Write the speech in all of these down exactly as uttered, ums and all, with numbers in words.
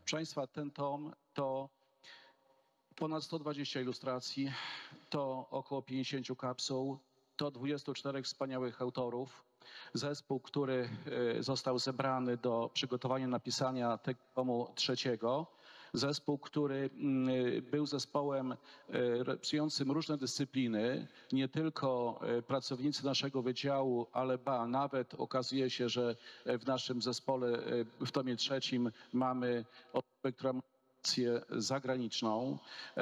Proszę Państwa, ten tom to ponad sto dwadzieścia ilustracji, to około pięćdziesiąt kapsuł, to dwudziestu czterech wspaniałych autorów. Zespół, który został zebrany do przygotowania napisania tego tomu trzeciego. Zespół, który był zespołem reprezentującym różne dyscypliny, nie tylko pracownicy naszego wydziału, ale ba, nawet okazuje się, że w naszym zespole w tomie trzecim mamy osobę, która ma pracę zagraniczną,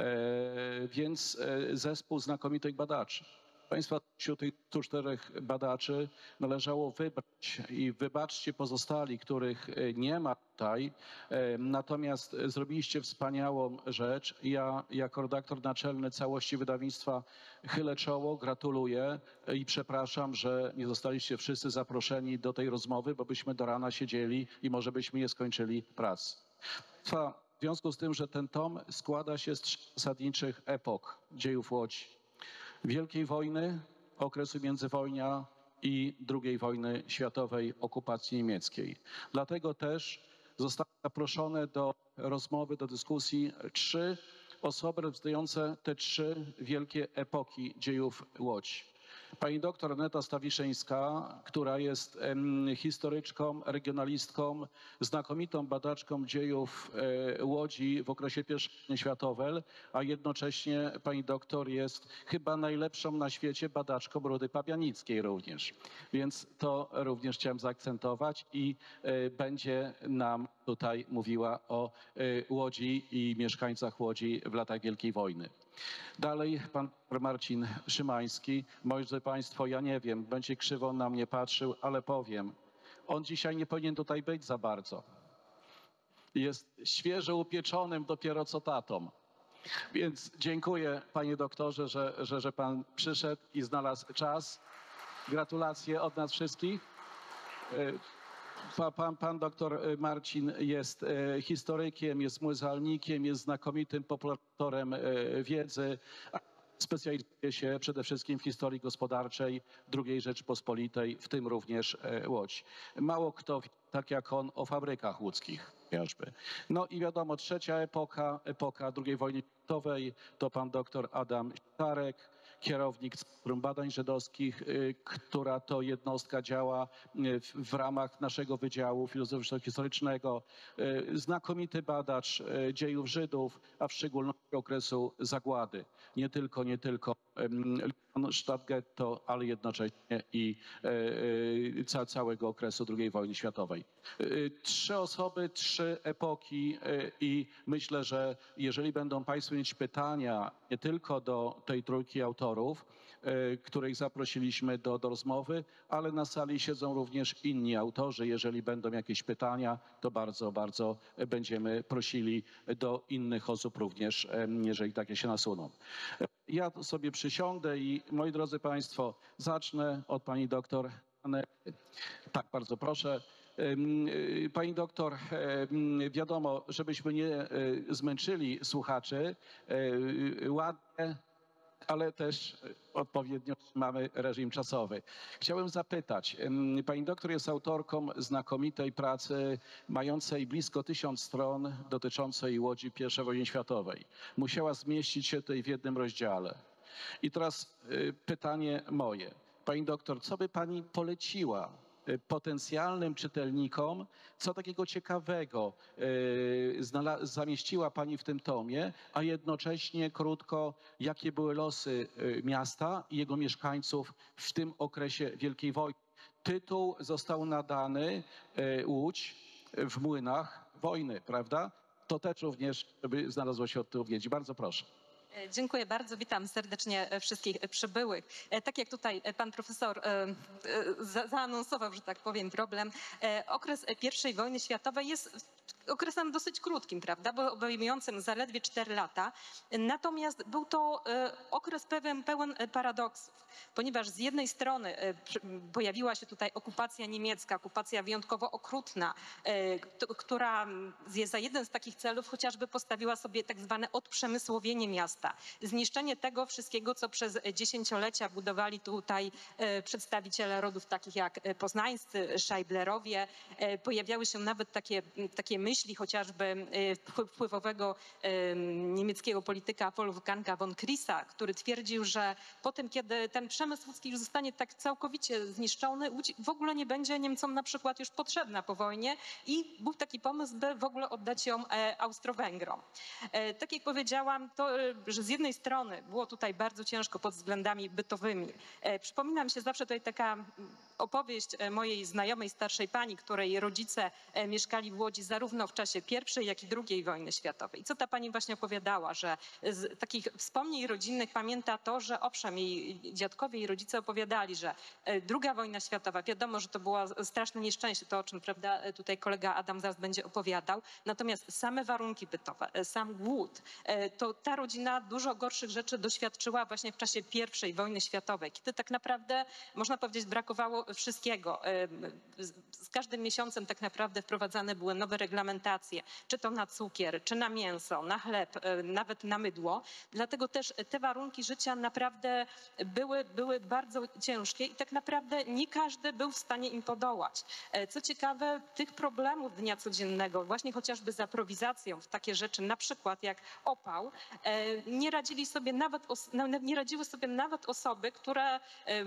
więc zespół znakomitych badaczy. Państwa, wśród tych stu czterech badaczy należało wybrać i wybaczcie pozostali, których nie ma tutaj, natomiast zrobiliście wspaniałą rzecz. Ja jako redaktor naczelny całości wydawnictwa chylę czoło, gratuluję i przepraszam, że nie zostaliście wszyscy zaproszeni do tej rozmowy, bo byśmy do rana siedzieli i może byśmy nie skończyli pracy. W związku z tym, że ten tom składa się z trzech zasadniczych epok dziejów Łodzi. Wielkiej Wojny, okresu międzywojnia i drugiej wojny światowej, okupacji niemieckiej. Dlatego też zostały zaproszone do rozmowy, do dyskusji trzy osoby reprezentujące te trzy wielkie epoki dziejów Łodzi. Pani doktor Aneta Stawiszyńska, która jest historyczką, regionalistką, znakomitą badaczką dziejów Łodzi w okresie pierwszej wojny światowej, a jednocześnie pani doktor jest chyba najlepszą na świecie badaczką Rudy Pabianickiej również. Więc to również chciałem zaakcentować i będzie nam tutaj mówiła o Łodzi i mieszkańcach Łodzi w latach Wielkiej Wojny. Dalej pan Marcin Szymański. Moi drodzy Państwo, ja nie wiem, będzie krzywo na mnie patrzył, ale powiem, on dzisiaj nie powinien tutaj być za bardzo. Jest świeżo upieczonym dopiero co tatą. Więc dziękuję panie doktorze, że, że, że pan przyszedł i znalazł czas. Gratulacje od nas wszystkich. Pan, pan doktor Marcin jest historykiem, jest muzealnikiem, jest znakomitym popularyzatorem wiedzy. Specjalizuje się przede wszystkim w historii gospodarczej drugiej Rzeczypospolitej, w tym również Łodź. Mało kto wie, tak jak on, o fabrykach łódzkich chociażby. No i wiadomo, trzecia epoka, epoka drugiej wojny światowej, to pan doktor Adam Sitarek, kierownik Centrum Badań Żydowskich, która to jednostka działa w, w ramach naszego Wydziału Filozoficzno-Historycznego. Znakomity badacz dziejów Żydów, a w szczególności okresu zagłady. Nie tylko, nie tylko Stadtgetto, ale jednocześnie i ca, całego okresu drugiej wojny światowej. Trzy osoby, trzy epoki i myślę, że jeżeli będą Państwo mieć pytania nie tylko do tej trójki autorów, których zaprosiliśmy do, do rozmowy, ale na sali siedzą również inni autorzy. Jeżeli będą jakieś pytania, to bardzo, bardzo będziemy prosili do innych osób również, jeżeli takie się nasuną. Ja sobie przysiądę i moi drodzy Państwo, zacznę od pani doktor Anety. Tak, bardzo proszę. Pani doktor, wiadomo, żebyśmy nie zmęczyli słuchaczy, ładnie, ale też odpowiednio mamy reżim czasowy. Chciałem zapytać, pani doktor jest autorką znakomitej pracy mającej blisko tysiąc stron dotyczącej Łodzi pierwszej wojny światowej. Musiała zmieścić się tutaj w jednym rozdziale. I teraz pytanie moje. Pani doktor, co by pani poleciła potencjalnym czytelnikom, co takiego ciekawego yy, zamieściła pani w tym tomie, a jednocześnie krótko, jakie były losy yy, miasta i jego mieszkańców w tym okresie Wielkiej Wojny. Tytuł został nadany yy, Łódź w młynach wojny, prawda? To też również, żeby znalazło się odpowiedzi. Bardzo proszę. Dziękuję bardzo. Witam serdecznie wszystkich przybyłych. Tak jak tutaj pan profesor zaanonsował, że tak powiem, problem, okres pierwszej wojny światowej jest okresem dosyć krótkim, prawda, bo obejmującym zaledwie cztery lata. Natomiast był to okres pełen, pełen paradoksów, ponieważ z jednej strony pojawiła się tutaj okupacja niemiecka, okupacja wyjątkowo okrutna, która za jeden z takich celów chociażby postawiła sobie tak zwane odprzemysłowienie miasta. Zniszczenie tego wszystkiego, co przez dziesięciolecia budowali tutaj przedstawiciele rodów takich jak poznańscy, Szajblerowie. Pojawiały się nawet takie, takie myśli, myśli chociażby wpływowego niemieckiego polityka Wolfganga von Krisa, który twierdził, że po tym, kiedy ten przemysł łódzki już zostanie tak całkowicie zniszczony, Łódź w ogóle nie będzie Niemcom na przykład już potrzebna po wojnie i był taki pomysł, by w ogóle oddać ją Austro-Węgrom. Tak jak powiedziałam, to, że z jednej strony było tutaj bardzo ciężko pod względami bytowymi. Przypomina mi się zawsze tutaj taka opowieść mojej znajomej starszej pani, której rodzice mieszkali w Łodzi zarówno w czasie pierwszej, jak i drugiej wojny światowej. I co ta pani właśnie opowiadała, że z takich wspomnień rodzinnych pamięta to, że owszem, jej dziadkowie i rodzice opowiadali, że druga wojna światowa, wiadomo, że to było straszne nieszczęście, to o czym, prawda, tutaj kolega Adam zaraz będzie opowiadał, natomiast same warunki bytowe, sam głód, to ta rodzina dużo gorszych rzeczy doświadczyła właśnie w czasie pierwszej wojny światowej, kiedy tak naprawdę, można powiedzieć, brakowało wszystkiego. Z każdym miesiącem tak naprawdę wprowadzane były nowe reglamentacje, czy to na cukier, czy na mięso, na chleb, nawet na mydło. Dlatego też te warunki życia naprawdę były, były bardzo ciężkie i tak naprawdę nie każdy był w stanie im podołać. Co ciekawe, tych problemów dnia codziennego, właśnie chociażby z aprowizacją w takie rzeczy, na przykład jak opał, nie radzili sobie nawet, nie radziły sobie nawet osoby, które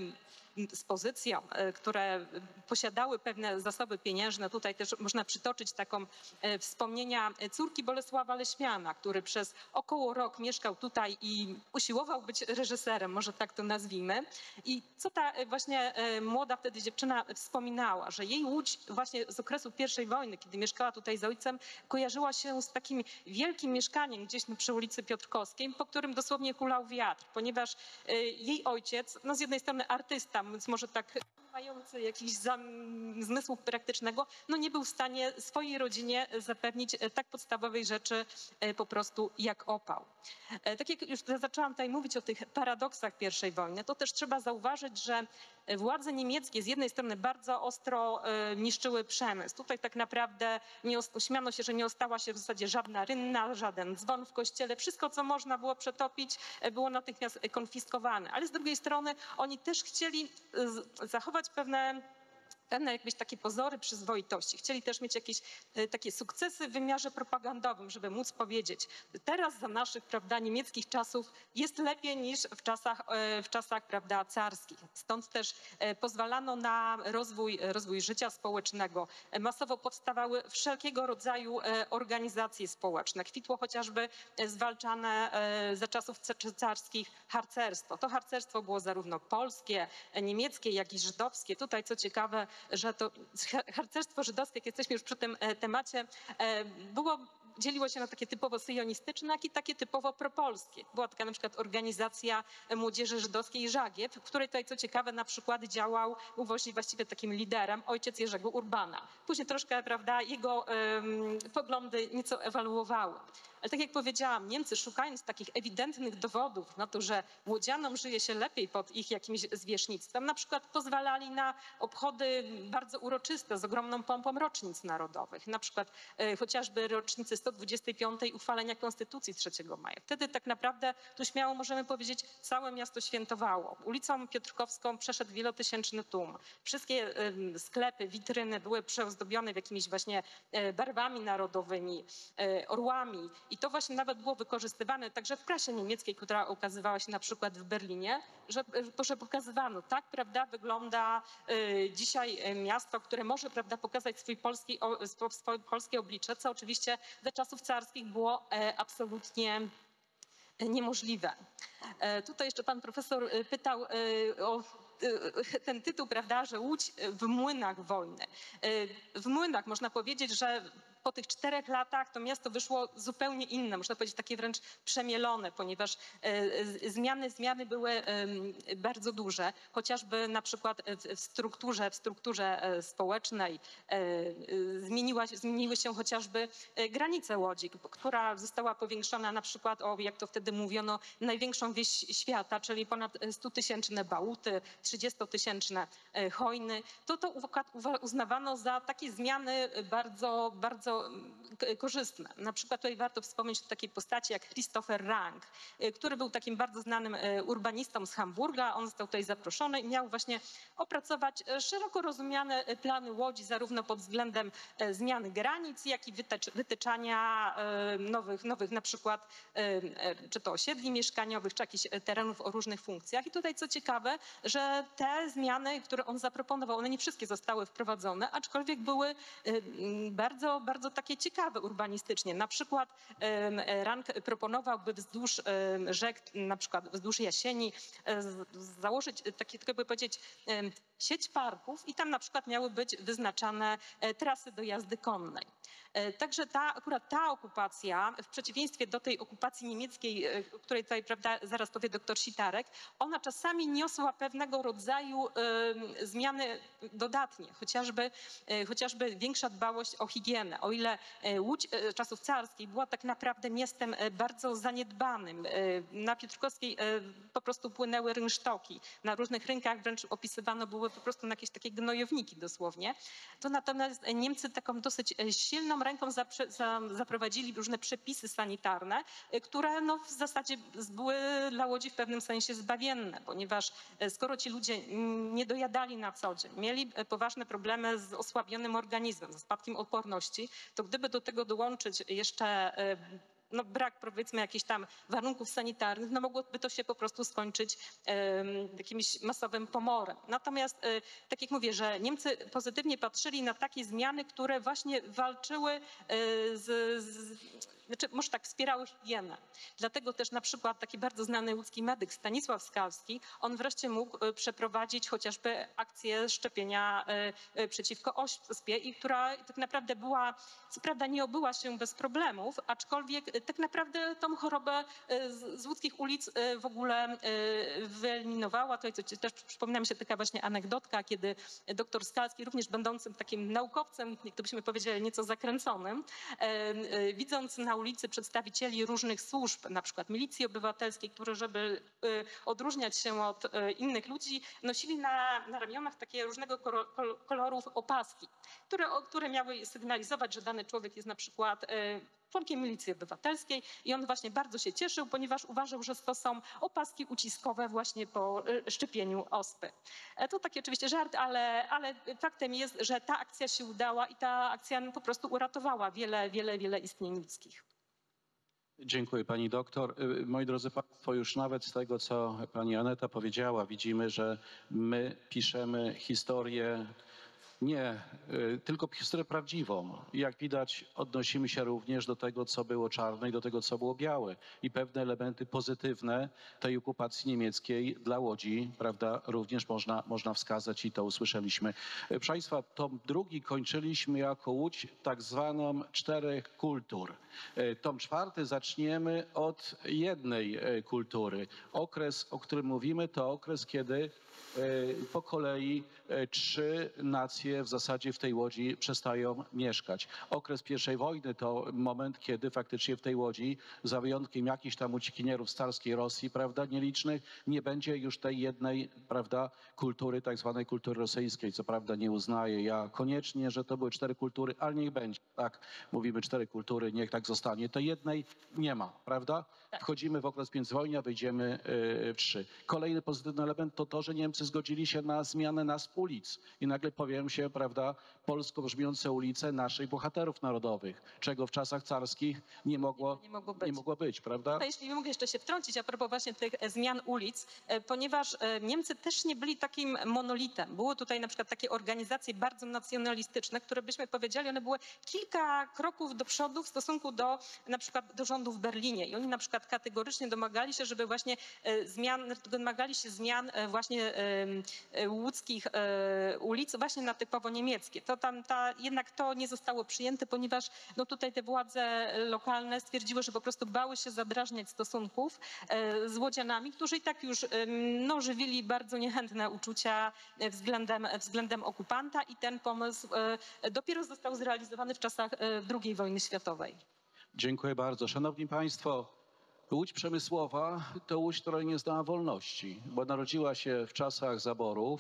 z pozycją, które posiadały pewne zasoby pieniężne. Tutaj też można przytoczyć taką wspomnienia córki Bolesława Leśmiana, który przez około rok mieszkał tutaj i usiłował być reżyserem, może tak to nazwijmy. I co ta właśnie młoda wtedy dziewczyna wspominała, że jej Łódź właśnie z okresu pierwszej wojny, kiedy mieszkała tutaj z ojcem, kojarzyła się z takim wielkim mieszkaniem gdzieś przy ulicy Piotrkowskiej, po którym dosłownie hulał wiatr, ponieważ jej ojciec, no z jednej strony artysta, więc może tak mający jakichś zmysłów praktycznego, no nie był w stanie swojej rodzinie zapewnić tak podstawowej rzeczy po prostu jak opał. Tak jak już zaczęłam tutaj mówić o tych paradoksach pierwszej wojny, to też trzeba zauważyć, że władze niemieckie z jednej strony bardzo ostro niszczyły przemysł. Tutaj tak naprawdę nie śmiano się, że nie ostała się w zasadzie żadna rynna, żaden dzwon w kościele. Wszystko, co można było przetopić, było natychmiast konfiskowane. Ale z drugiej strony oni też chcieli zachować pewne pewne jakieś takie pozory przyzwoitości. Chcieli też mieć jakieś takie sukcesy w wymiarze propagandowym, żeby móc powiedzieć, teraz za naszych, prawda, niemieckich czasów jest lepiej niż w czasach, w czasach, prawda, carskich. Stąd też pozwalano na rozwój, rozwój życia społecznego. Masowo powstawały wszelkiego rodzaju organizacje społeczne. Kwitło chociażby zwalczane za czasów carskich harcerstwo. To harcerstwo było zarówno polskie, niemieckie, jak i żydowskie. Tutaj, co ciekawe, że to harcerstwo żydowskie, jak jesteśmy już przy tym temacie, było, dzieliło się na takie typowo syjonistyczne, jak i takie typowo propolskie. Była taka na przykład organizacja młodzieży żydowskiej Żagiew, w której tutaj, co ciekawe, na przykład działał, był właśnie właściwie takim liderem ojciec Jerzego Urbana. Później troszkę, prawda, jego um, poglądy nieco ewaluowały. Ale tak jak powiedziałam, Niemcy, szukając takich ewidentnych dowodów na to, że łodzianom żyje się lepiej pod ich jakimś zwierzchnictwem, na przykład pozwalali na obchody bardzo uroczyste z ogromną pompą rocznic narodowych. Na przykład e, chociażby rocznicy sto dwudziestej piątej uchwalenia Konstytucji trzeciego maja. Wtedy tak naprawdę, tu śmiało możemy powiedzieć, całe miasto świętowało. Ulicą Piotrkowską przeszedł wielotysięczny tłum. Wszystkie e, sklepy, witryny były przeozdobione w jakimiś właśnie e, barwami narodowymi, e, orłami. I to właśnie nawet było wykorzystywane także w prasie niemieckiej, która ukazywała się na przykład w Berlinie, że, że pokazywano, tak, prawda, wygląda y, dzisiaj miasto, które może, prawda, pokazać swój polski, o, swoje polskie oblicze, co oczywiście za czasów carskich było e, absolutnie niemożliwe. E, tutaj jeszcze pan profesor pytał e, o ten tytuł, prawda, że Łódź w młynach wojny. W młynach można powiedzieć, że po tych czterech latach to miasto wyszło zupełnie inne, można powiedzieć takie wręcz przemielone, ponieważ zmiany, zmiany były bardzo duże, chociażby na przykład w strukturze, w strukturze społecznej zmieniła, zmieniły się chociażby granice Łodzi, która została powiększona na przykład o, jak to wtedy mówiono, największą wieś świata, czyli ponad stutysięczne Bałuty, trzydziestotysięczne Chojny. To to uznawano za takie zmiany bardzo, bardzo bardzo korzystne. Na przykład tutaj warto wspomnieć o takiej postaci jak Christopher Rank, który był takim bardzo znanym urbanistą z Hamburga. On został tutaj zaproszony i miał właśnie opracować szeroko rozumiane plany Łodzi, zarówno pod względem zmiany granic, jak i wytyczania nowych, nowych na przykład czy to osiedli mieszkaniowych, czy jakichś terenów o różnych funkcjach. I tutaj co ciekawe, że te zmiany, które on zaproponował, one nie wszystkie zostały wprowadzone, aczkolwiek były bardzo, bardzo takie ciekawe urbanistycznie. Na przykład Rank proponowałby wzdłuż rzek, na przykład wzdłuż Jasieni, założyć takie, tak by powiedzieć, sieć parków i tam na przykład miały być wyznaczane trasy do jazdy konnej. Także ta, akurat ta okupacja, w przeciwieństwie do tej okupacji niemieckiej, o której tutaj, prawda, zaraz powie doktor Sitarek, ona czasami niosła pewnego rodzaju y, zmiany dodatnie, chociażby, y, chociażby większa dbałość o higienę. O ile Łódź y, czasów carskich była tak naprawdę miastem bardzo zaniedbanym, y, na Piotrkowskiej y, po prostu płynęły rynsztoki, na różnych rynkach wręcz opisywano były po prostu jakieś takie gnojowniki dosłownie, to natomiast Niemcy taką dosyć silną ręką zaprowadzili różne przepisy sanitarne, które no w zasadzie były dla Łodzi w pewnym sensie zbawienne, ponieważ skoro ci ludzie nie dojadali na co dzień, mieli poważne problemy z osłabionym organizmem, ze spadkiem odporności, to gdyby do tego dołączyć jeszcze no brak, powiedzmy, jakichś tam warunków sanitarnych, no mogłoby to się po prostu skończyć um, jakimś masowym pomorem. Natomiast, y, tak jak mówię, że Niemcy pozytywnie patrzyli na takie zmiany, które właśnie walczyły y, z, z Znaczy, może tak, wspierały higienę. Dlatego też na przykład taki bardzo znany łódzki medyk Stanisław Skalski, on wreszcie mógł przeprowadzić chociażby akcję szczepienia przeciwko ospie, i która tak naprawdę była, co prawda nie obyła się bez problemów, aczkolwiek tak naprawdę tą chorobę z, z łódzkich ulic w ogóle wyeliminowała. Tutaj też przypomina mi się taka właśnie anegdotka, kiedy doktor Skalski, również będącym takim naukowcem, jak to byśmy powiedzieli, nieco zakręconym, widząc na ulicy przedstawicieli różnych służb, na przykład milicji obywatelskiej, które, żeby odróżniać się od innych ludzi, nosili na, na ramionach takie różnego kolorów opaski, które, które miały sygnalizować, że dany człowiek jest na przykład członkiem milicji obywatelskiej, i on właśnie bardzo się cieszył, ponieważ uważał, że to są opaski uciskowe właśnie po szczepieniu ospy. To taki oczywiście żart, ale, ale faktem jest, że ta akcja się udała i ta akcja po prostu uratowała wiele, wiele, wiele istnień ludzkich. Dziękuję pani doktor. Moi drodzy państwo, już nawet z tego, co pani Aneta powiedziała, widzimy, że my piszemy historię nie, tylko historię prawdziwą. Jak widać, odnosimy się również do tego, co było czarne, i do tego, co było białe. I pewne elementy pozytywne tej okupacji niemieckiej dla Łodzi, prawda, również można, można wskazać, i to usłyszeliśmy. Proszę państwa, tom drugi kończyliśmy jako Łódź tak zwaną czterech kultur. Tom czwarty zaczniemy od jednej kultury. Okres, o którym mówimy, to okres, kiedy po kolei trzy nacje w zasadzie w tej Łodzi przestają mieszkać. Okres pierwszej wojny to moment, kiedy faktycznie w tej Łodzi, za wyjątkiem jakichś tam uciekinierów z carskiej Rosji, prawda, nielicznych, nie będzie już tej jednej, prawda, kultury, tak zwanej kultury rosyjskiej. Co prawda nie uznaję ja koniecznie, że to były cztery kultury, ale niech będzie. Tak, mówimy cztery kultury, niech tak zostanie. To jednej nie ma, prawda? Wchodzimy w okres międzywojnia, wyjdziemy w trzy. Kolejny pozytywny element to to, że Niemcy zgodzili się na zmianę nazw ulic i nagle pojawiają się, prawda, polsko brzmiące ulice naszych bohaterów narodowych, czego w czasach carskich nie mogło, nie mogło być, nie mogło być, prawda? To jeśli mogę jeszcze się wtrącić a propos właśnie tych zmian ulic, ponieważ Niemcy też nie byli takim monolitem. Było tutaj na przykład takie organizacje bardzo nacjonalistyczne, które byśmy powiedzieli, one były kilka kroków do przodu w stosunku do na przykład do rządu w Berlinie, i oni na przykład kategorycznie domagali się, żeby właśnie zmian, domagali się zmian właśnie łódzkich ulic właśnie na typowo niemieckie. To tam ta, jednak to nie zostało przyjęte, ponieważ no tutaj te władze lokalne stwierdziły, że po prostu bały się zadrażniać stosunków z łodzianami, którzy i tak już no, żywili bardzo niechętne uczucia względem, względem okupanta, i ten pomysł dopiero został zrealizowany w czasach drugiej wojny światowej. Dziękuję bardzo. Szanowni państwo, Łódź przemysłowa to Łódź, która nie znała wolności, bo narodziła się w czasach zaborów,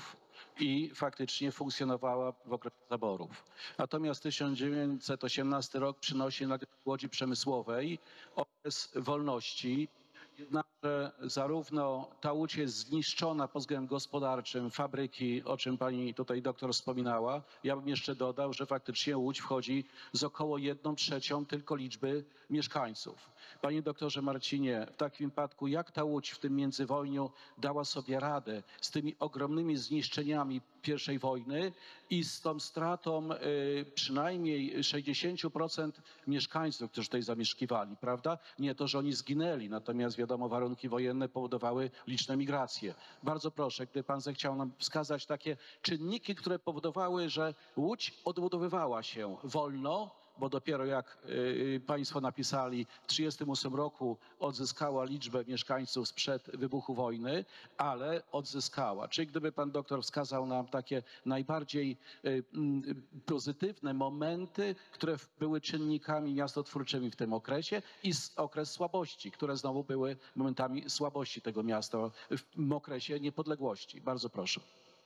i faktycznie funkcjonowała w okresie zaborów. Natomiast tysiąc dziewięćset osiemnasty rok przynosi dla Łodzi Przemysłowej okres wolności. Jednakże zarówno ta łódź jest zniszczona pod względem gospodarczym, fabryki, o czym pani tutaj doktor wspominała. Ja bym jeszcze dodał, że faktycznie Łódź wchodzi z około jedną trzecią tylko liczby mieszkańców. Panie doktorze Marcinie, w takim wypadku jak ta Łódź w tym międzywojniu dała sobie radę z tymi ogromnymi zniszczeniami pierwszej wojny i z tą stratą y, przynajmniej sześćdziesiąt procent mieszkańców, którzy tutaj zamieszkiwali, prawda? Nie to, że oni zginęli, natomiast wiadomo, warunki wojenne powodowały liczne migracje. Bardzo proszę, gdyby pan zechciał nam wskazać takie czynniki, które powodowały, że Łódź odbudowywała się wolno, bo dopiero jak y, państwo napisali, w tysiąc dziewięćset trzydziestym ósmym roku odzyskała liczbę mieszkańców sprzed wybuchu wojny, ale odzyskała. Czyli gdyby pan doktor wskazał nam takie najbardziej y, y, pozytywne momenty, które były czynnikami miastotwórczymi w tym okresie i okres słabości, które znowu były momentami słabości tego miasta w okresie niepodległości. Bardzo proszę.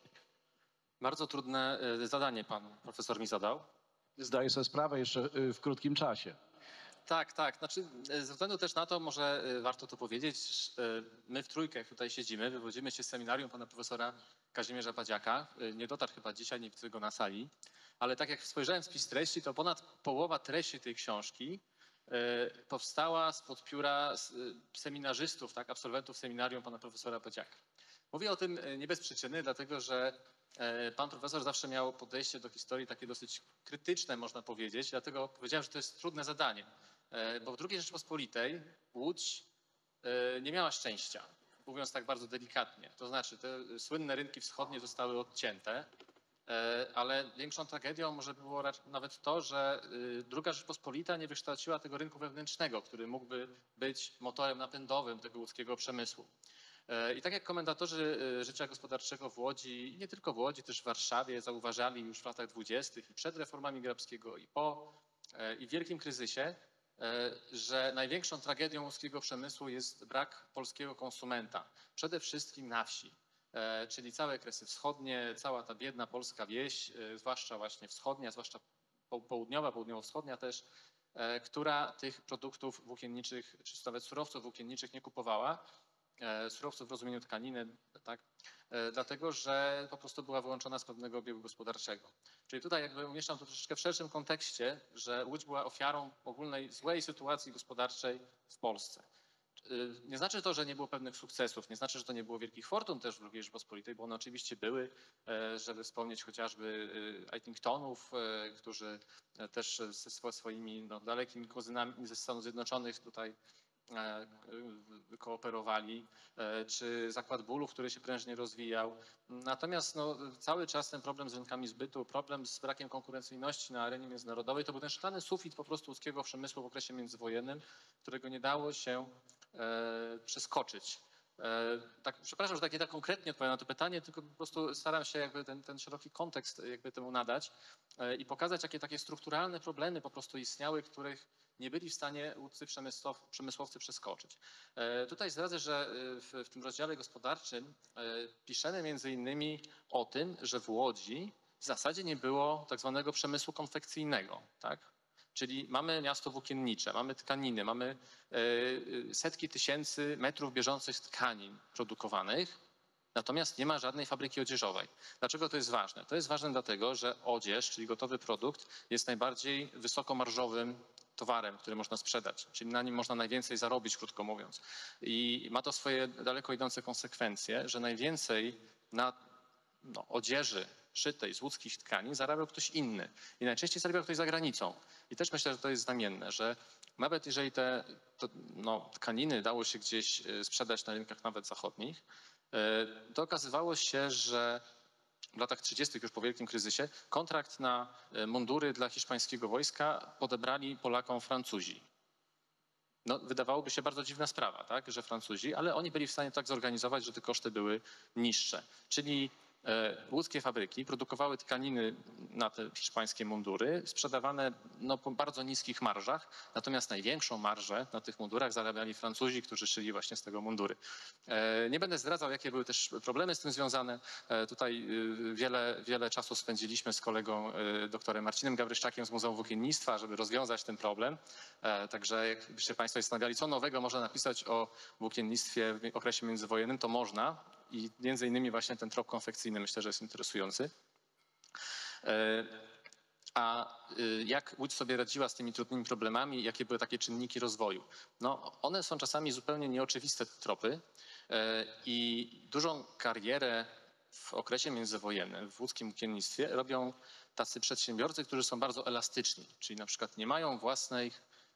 Bardzo trudne zadanie pan profesor mi zadał. Zdaję sobie sprawę jeszcze w krótkim czasie. Tak, tak. Znaczy, ze względu też na to, może warto to powiedzieć, my w trójkę jak tutaj siedzimy, wywodzimy się z seminarium pana profesora Kazimierza Padziaka. Nie dotarł chyba dzisiaj, nie widzę go na sali, ale tak jak spojrzałem w spis treści, to ponad połowa treści tej książki powstała spod pióra seminarzystów, tak, absolwentów seminarium pana profesora Padziaka. Mówię o tym nie bez przyczyny, dlatego że pan profesor zawsze miał podejście do historii takie dosyć krytyczne, można powiedzieć, dlatego powiedziałem, że to jest trudne zadanie, bo w drugiej Rzeczypospolitej Łódź nie miała szczęścia, mówiąc tak bardzo delikatnie. To znaczy te słynne rynki wschodnie zostały odcięte, ale większą tragedią może było nawet to, że druga Rzeczpospolita nie wykształciła tego rynku wewnętrznego, który mógłby być motorem napędowym tego łódzkiego przemysłu. I tak jak komentatorzy życia gospodarczego w Łodzi, nie tylko w Łodzi, też w Warszawie zauważali już w latach dwudziestych i przed reformami Grabskiego i po, i w wielkim kryzysie, że największą tragedią łódzkiego przemysłu jest brak polskiego konsumenta, przede wszystkim na wsi, czyli całe Kresy Wschodnie, cała ta biedna polska wieś, zwłaszcza właśnie wschodnia, zwłaszcza południowa, południowo-wschodnia też, która tych produktów włókienniczych, czy nawet surowców włókienniczych nie kupowała. Surowców w rozumieniu tkaniny, tak? Dlatego że po prostu była wyłączona z pewnego obiegu gospodarczego. Czyli tutaj jakby umieszczam to troszeczkę w szerszym kontekście, że Łódź była ofiarą ogólnej złej sytuacji gospodarczej w Polsce. Nie znaczy to, że nie było pewnych sukcesów, nie znaczy, że to nie było wielkich fortun też w drugiej Rzeczypospolitej, bo one oczywiście były, żeby wspomnieć chociażby Eitingtonów, którzy też ze swoimi no, dalekimi kuzynami ze Stanów Zjednoczonych tutaj kooperowali, czy Zakład Bólów, który się prężnie rozwijał. Natomiast no, cały czas ten problem z rynkami zbytu, problem z brakiem konkurencyjności na arenie międzynarodowej, to był ten szklany sufit po prostu łódzkiego przemysłu w okresie międzywojennym, którego nie dało się e, przeskoczyć. E, tak, przepraszam, że tak nie tak konkretnie odpowiem na to pytanie, tylko po prostu staram się jakby ten, ten szeroki kontekst jakby temu nadać e, i pokazać, jakie takie strukturalne problemy po prostu istniały, których nie byli w stanie łódzcy przemysłowcy przeskoczyć. Tutaj zdradzę, że w, w tym rozdziale gospodarczym piszemy między innymi o tym, że w Łodzi w zasadzie nie było tak zwanego przemysłu konfekcyjnego, tak? Czyli mamy miasto włókiennicze, mamy tkaniny, mamy setki tysięcy metrów bieżących tkanin produkowanych, natomiast nie ma żadnej fabryki odzieżowej. Dlaczego to jest ważne? To jest ważne dlatego, że odzież, czyli gotowy produkt, jest najbardziej wysokomarżowym towarem, który można sprzedać, czyli na nim można najwięcej zarobić, krótko mówiąc. I ma to swoje daleko idące konsekwencje, że najwięcej na no, odzieży szytej z łódzkich tkanin zarabiał ktoś inny. I najczęściej zarabiał ktoś za granicą. I też myślę, że to jest znamienne, że nawet jeżeli te to, no, tkaniny dało się gdzieś sprzedać na rynkach nawet zachodnich, to okazywało się, że w latach trzydziestych już po wielkim kryzysie kontrakt na mundury dla hiszpańskiego wojska podebrali Polakom Francuzi. No, wydawałoby się bardzo dziwna sprawa, tak, że Francuzi, ale oni byli w stanie tak zorganizować, że te koszty były niższe. Czyli Łódzkie fabryki produkowały tkaniny na te hiszpańskie mundury, sprzedawane no, po bardzo niskich marżach, natomiast największą marżę na tych mundurach zarabiali Francuzi, którzy szyli właśnie z tego mundury. Nie będę zdradzał, jakie były też problemy z tym związane. Tutaj wiele, wiele czasu spędziliśmy z kolegą doktorem Marcinem Gawryszczakiem z Muzeum Włókiennictwa, żeby rozwiązać ten problem. Także jakbyście Państwo zastanawiali, co nowego można napisać o włókiennictwie w okresie międzywojennym, to można. I między innymi właśnie ten trop konfekcyjny myślę, że jest interesujący. A jak Łódź sobie radziła z tymi trudnymi problemami, jakie były takie czynniki rozwoju? No, one są czasami zupełnie nieoczywiste, te tropy, i dużą karierę w okresie międzywojennym w łódzkim włókiennictwie robią tacy przedsiębiorcy, którzy są bardzo elastyczni, czyli na przykład nie mają własnej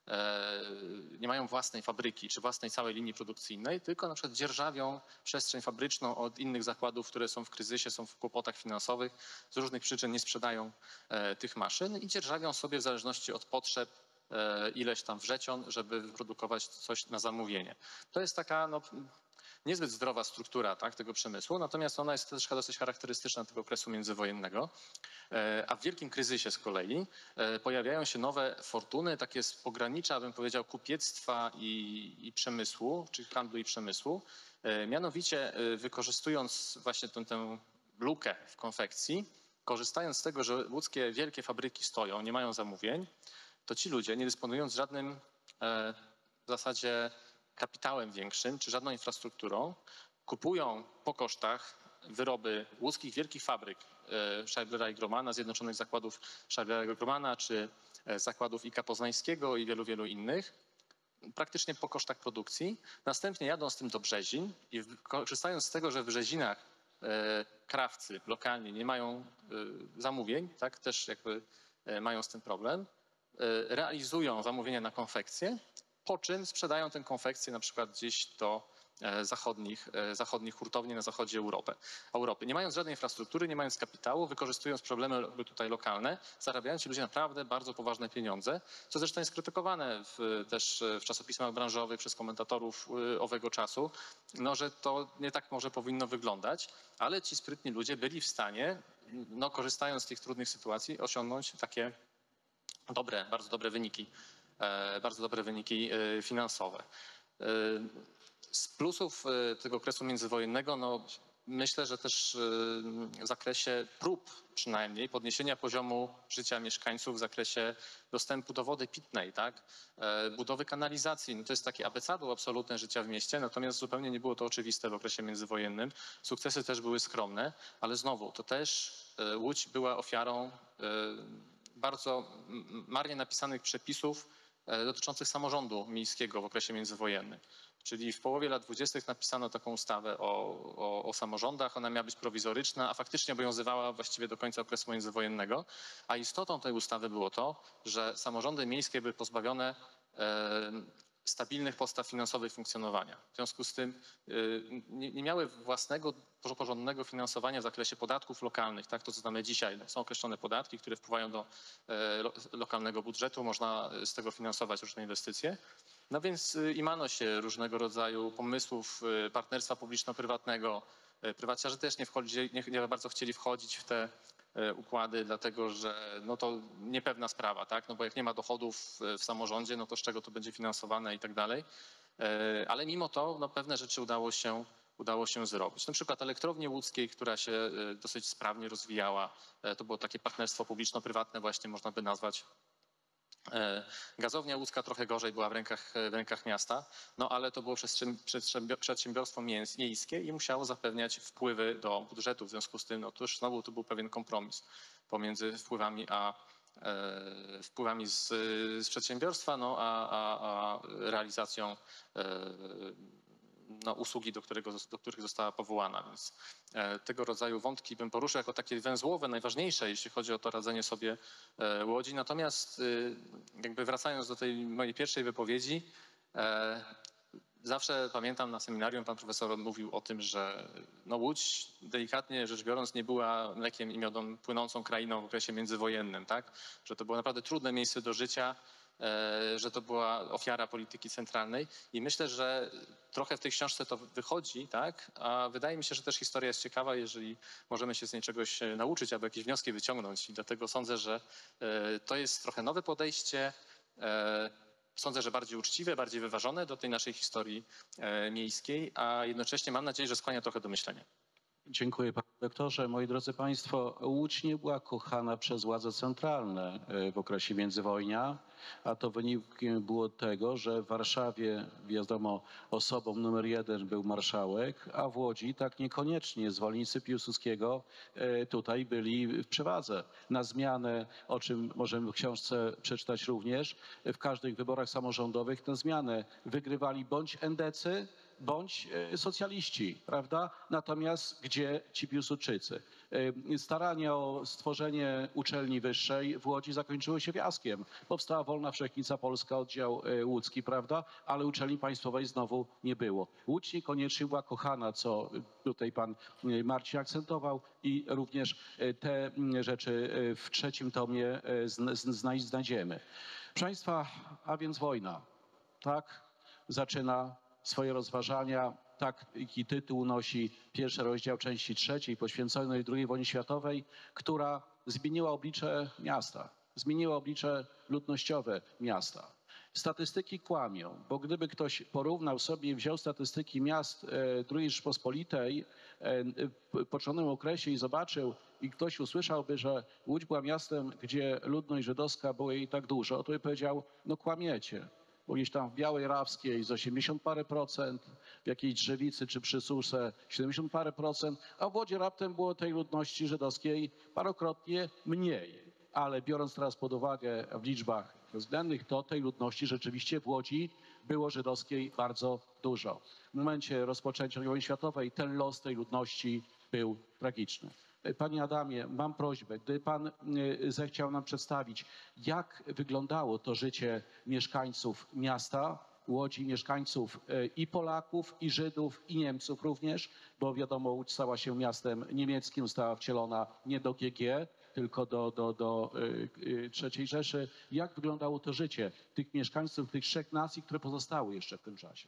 nie mają własnej fabryki czy własnej całej linii produkcyjnej, tylko na przykład dzierżawią przestrzeń fabryczną od innych zakładów, które są w kryzysie, są w kłopotach finansowych, z różnych przyczyn nie sprzedają tych maszyn i dzierżawią sobie w zależności od potrzeb ileś tam wrzeción, żeby wyprodukować coś na zamówienie. To jest taka no, niezbyt zdrowa struktura, tak, tego przemysłu, natomiast ona jest też dosyć charakterystyczna tego okresu międzywojennego. A w wielkim kryzysie z kolei pojawiają się nowe fortuny, takie z pogranicza, bym powiedział, kupiectwa i, i przemysłu, czy handlu i przemysłu. Mianowicie wykorzystując właśnie tę, tę lukę w konfekcji, korzystając z tego, że łódzkie wielkie fabryki stoją, nie mają zamówień, to ci ludzie, nie dysponując żadnym w zasadzie kapitałem większym, czy żadną infrastrukturą, kupują po kosztach wyroby łódzkich wielkich fabryk Scheiblera i Gromana, Zjednoczonych Zakładów Scheiblera i Gromana, czy zakładów I K Poznańskiego i wielu, wielu innych, praktycznie po kosztach produkcji. Następnie jadą z tym do Brzezin i korzystając z tego, że w Brzezinach krawcy lokalni nie mają zamówień, tak, też jakby mają z tym problem, realizują zamówienia na konfekcję, po czym sprzedają tę konfekcję na przykład gdzieś do zachodnich, zachodnich hurtowni na zachodzie Europy. Europy. Nie mając żadnej infrastruktury, nie mając kapitału, wykorzystując problemy tutaj lokalne, zarabiają ci ludzie naprawdę bardzo poważne pieniądze, co zresztą jest krytykowane w, też w czasopismach branżowych przez komentatorów owego czasu, no, że to nie tak może powinno wyglądać, ale ci sprytni ludzie byli w stanie, no, korzystając z tych trudnych sytuacji, osiągnąć takie dobre, bardzo dobre wyniki, bardzo dobre wyniki finansowe. Z plusów tego okresu międzywojennego, no myślę, że też w zakresie prób przynajmniej podniesienia poziomu życia mieszkańców w zakresie dostępu do wody pitnej, tak? Budowy kanalizacji. No to jest takie abecadło absolutne życia w mieście, natomiast zupełnie nie było to oczywiste w okresie międzywojennym. Sukcesy też były skromne, ale znowu to też Łódź była ofiarą bardzo marnie napisanych przepisów dotyczących samorządu miejskiego w okresie międzywojennym. Czyli w połowie lat dwudziestych napisano taką ustawę o, o, o samorządach. Ona miała być prowizoryczna, a faktycznie obowiązywała właściwie do końca okresu międzywojennego. A istotą tej ustawy było to, że samorządy miejskie były pozbawione e, stabilnych podstaw finansowych funkcjonowania. W związku z tym e, nie, nie miały własnego, porządnego finansowania w zakresie podatków lokalnych, tak, to co znamy dzisiaj. Są określone podatki, które wpływają do e, lo, lokalnego budżetu, można z tego finansować różne inwestycje. No więc imano się różnego rodzaju pomysłów partnerstwa publiczno-prywatnego. Prywaciarze też nie, wchodzi, nie, nie bardzo chcieli wchodzić w te układy, dlatego że no to niepewna sprawa, tak? No bo jak nie ma dochodów w samorządzie, no to z czego to będzie finansowane i tak dalej. Ale mimo to no pewne rzeczy udało się, udało się zrobić. Na przykład elektrownię łódzkiej, która się dosyć sprawnie rozwijała. To było takie partnerstwo publiczno-prywatne właśnie można by nazwać. Gazownia łódzka trochę gorzej była w rękach, w rękach miasta, no ale to było przedsiębiorstwo miejskie i musiało zapewniać wpływy do budżetu. W związku z tym no to już znowu to był pewien kompromis pomiędzy wpływami a e, wpływami z, z przedsiębiorstwa, no a, a, a realizacją e, no, usługi, do, którego, do których została powołana. Więc e, tego rodzaju wątki bym poruszył jako takie węzłowe, najważniejsze, jeśli chodzi o to radzenie sobie e, Łodzi. Natomiast e, jakby wracając do tej mojej pierwszej wypowiedzi, e, zawsze pamiętam na seminarium pan profesor mówił o tym, że no, Łódź delikatnie rzecz biorąc nie była mlekiem i miodą płynącą krainą w okresie międzywojennym, tak? Że to było naprawdę trudne miejsce do życia. że to była ofiara polityki centralnej i myślę, że trochę w tej książce to wychodzi, tak? A wydaje mi się, że też historia jest ciekawa, jeżeli możemy się z niej czegoś nauczyć albo jakieś wnioski wyciągnąć i dlatego sądzę, że to jest trochę nowe podejście, sądzę, że bardziej uczciwe, bardziej wyważone do tej naszej historii miejskiej, a jednocześnie mam nadzieję, że skłania trochę do myślenia. Dziękuję panie doktorze. Moi drodzy państwo, Łódź nie była kochana przez władze centralne w okresie międzywojnia, a to wynikiem było tego, że w Warszawie, wiadomo, osobą numer jeden był marszałek, a w Łodzi tak niekoniecznie zwolennicy Piłsudskiego tutaj byli w przewadze. Na zmianę, o czym możemy w książce przeczytać również, w każdych wyborach samorządowych na zmianę wygrywali bądź endecy, bądź socjaliści, prawda? Natomiast gdzie ci Piłsudczycy? Starania o stworzenie uczelni wyższej w Łodzi zakończyły się fiaskiem. Powstała Wolna Wszechnica Polska, oddział łódzki, prawda? Ale uczelni państwowej znowu nie było. Łódź niekoniecznie była kochana, co tutaj pan Marcin akcentował i również te rzeczy w trzecim tomie znajdziemy. Proszę państwa, a więc wojna, tak? Zaczyna swoje rozważania. Taki tytuł nosi pierwszy rozdział części trzeciej poświęconej drugiej wojnie światowej, która zmieniła oblicze miasta, zmieniła oblicze ludnościowe miasta. Statystyki kłamią, bo gdyby ktoś porównał sobie i wziął statystyki miast drugiej Rzeczpospolitej w początnym okresie i zobaczył, i ktoś usłyszałby, że Łódź była miastem, gdzie ludność żydowska było jej tak dużo, to by powiedział, no kłamiecie. Bo gdzieś tam w Białej Rawskiej z osiemdziesiąt parę procent, w jakiejś Drzewicy czy Przysusze siedemdziesiąt parę procent, a w Łodzi raptem było tej ludności żydowskiej parokrotnie mniej. Ale biorąc teraz pod uwagę w liczbach względnych, to tej ludności rzeczywiście w Łodzi było żydowskiej bardzo dużo. W momencie rozpoczęcia drugiej wojny światowej ten los tej ludności był tragiczny. Panie Adamie, mam prośbę, gdyby pan zechciał nam przedstawić, jak wyglądało to życie mieszkańców miasta Łodzi, mieszkańców i Polaków, i Żydów, i Niemców również, bo wiadomo, Łódź stała się miastem niemieckim, została wcielona nie do G G, tylko do, do, do trzeciej Rzeszy. Jak wyglądało to życie tych mieszkańców, tych trzech nacji, które pozostały jeszcze w tym czasie?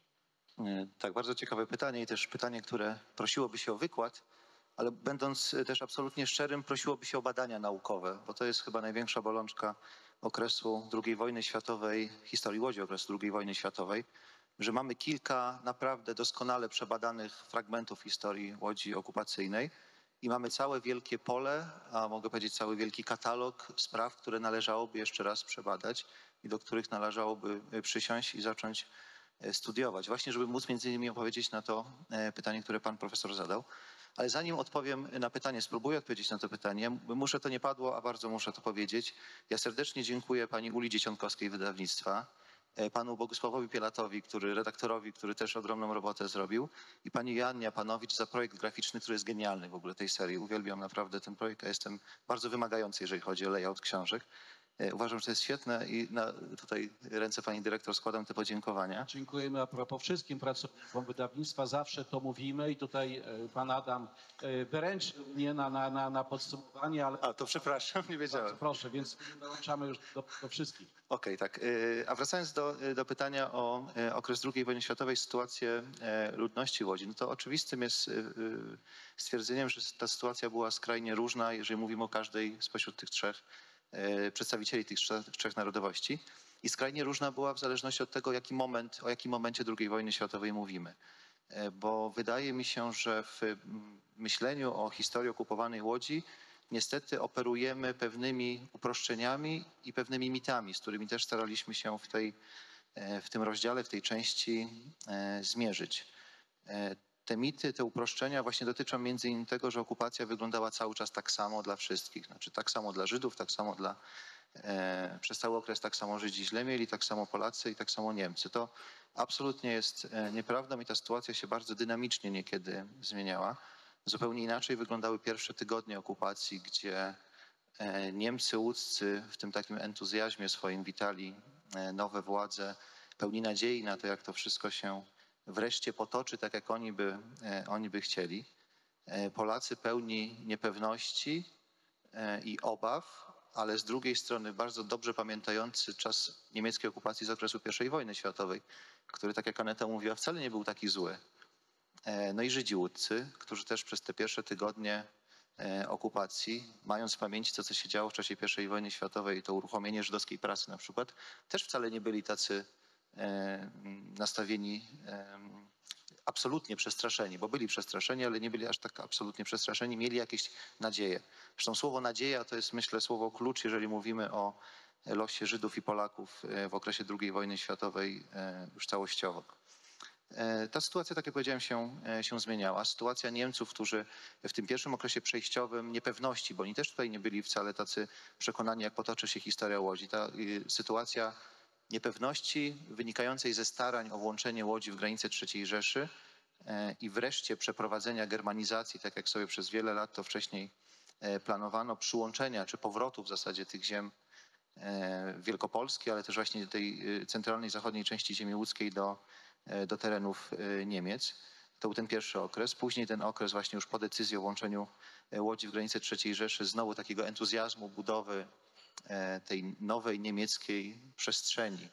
Tak, bardzo ciekawe pytanie i też pytanie, które prosiłoby się o wykład, ale będąc też absolutnie szczerym, prosiłoby się o badania naukowe, bo to jest chyba największa bolączka okresu drugiej wojny światowej, historii Łodzi okresu drugiej wojny światowej, że mamy kilka naprawdę doskonale przebadanych fragmentów historii Łodzi okupacyjnej i mamy całe wielkie pole, a mogę powiedzieć cały wielki katalog spraw, które należałoby jeszcze raz przebadać i do których należałoby przysiąść i zacząć studiować. Właśnie, żeby móc między innymi odpowiedzieć na to pytanie, które pan profesor zadał. Ale zanim odpowiem na pytanie, spróbuję odpowiedzieć na to pytanie, muszę, to nie padło, a bardzo muszę to powiedzieć. Ja serdecznie dziękuję pani Uli Dzieciątkowskiej wydawnictwa, panu Bogusławowi Pielatowi, który, redaktorowi, który też ogromną robotę zrobił i pani Joannie Apanowicz za projekt graficzny, który jest genialny w ogóle tej serii. Uwielbiam naprawdę ten projekt, a jestem bardzo wymagający, jeżeli chodzi o layout książek. Uważam, że to jest świetne i na tutaj ręce pani dyrektor składam te podziękowania. Dziękujemy a propos wszystkim pracownikom wydawnictwa. Zawsze to mówimy i tutaj pan Adam wyręczył mnie na, na, na, na podsumowanie, ale... A, to przepraszam, nie wiedziałem. Bardzo proszę, więc dołączamy już do, do wszystkich. Okej, okay, tak. A wracając do, do pytania o okres drugiej wojny światowej, sytuację ludności Łodzi, no to oczywistym jest stwierdzeniem, że ta sytuacja była skrajnie różna, jeżeli mówimy o każdej spośród tych trzech przedstawicieli tych trzech, trzech narodowości i skrajnie różna była w zależności od tego, jaki moment, o jakim momencie drugiej wojny światowej mówimy. Bo wydaje mi się, że w myśleniu o historii okupowanej Łodzi niestety operujemy pewnymi uproszczeniami i pewnymi mitami, z którymi też staraliśmy się w, tej, w tym rozdziale, w tej części zmierzyć. Te mity, te uproszczenia właśnie dotyczą między innymi tego, że okupacja wyglądała cały czas tak samo dla wszystkich. Znaczy tak samo dla Żydów, tak samo dla, e, przez cały okres tak samo Żydzi źle mieli, tak samo Polacy i tak samo Niemcy. To absolutnie jest nieprawdą i ta sytuacja się bardzo dynamicznie niekiedy zmieniała. Zupełnie inaczej wyglądały pierwsze tygodnie okupacji, gdzie e, Niemcy łódzcy w tym takim entuzjazmie swoim witali e, nowe władze, pełni nadziei na to, jak to wszystko się wreszcie potoczy tak, jak oni by, oni by chcieli. Polacy pełni niepewności i obaw ale z drugiej strony bardzo dobrze pamiętający czas niemieckiej okupacji z okresu pierwszej wojny światowej, który, tak jak Aneta mówiła, wcale nie był taki zły. No i Żydzi łódcy, którzy też przez te pierwsze tygodnie okupacji, mając w pamięci to, co się działo w czasie pierwszej wojny światowej, to uruchomienie żydowskiej pracy na przykład, też wcale nie byli tacy nastawieni, absolutnie przestraszeni, bo byli przestraszeni, ale nie byli aż tak absolutnie przestraszeni, mieli jakieś nadzieje. Zresztą słowo nadzieja to jest, myślę, słowo klucz, jeżeli mówimy o losie Żydów i Polaków w okresie drugiej wojny światowej już całościowo. Ta sytuacja, tak jak powiedziałem, się, się zmieniała. Sytuacja Niemców, którzy w tym pierwszym okresie przejściowym niepewności, bo oni też tutaj nie byli wcale tacy przekonani, jak potoczy się historia Łodzi. Ta sytuacja niepewności wynikającej ze starań o włączenie Łodzi w granice trzeciej Rzeszy i wreszcie przeprowadzenia germanizacji, tak jak sobie przez wiele lat to wcześniej planowano, przyłączenia czy powrotu w zasadzie tych ziem Wielkopolski, ale też właśnie tej centralnej, zachodniej części ziemi łódzkiej do, do terenów Niemiec. To był ten pierwszy okres. Później ten okres właśnie już po decyzji o włączeniu Łodzi w granice trzeciej Rzeszy, znowu takiego entuzjazmu budowy tej nowej niemieckiej przestrzeni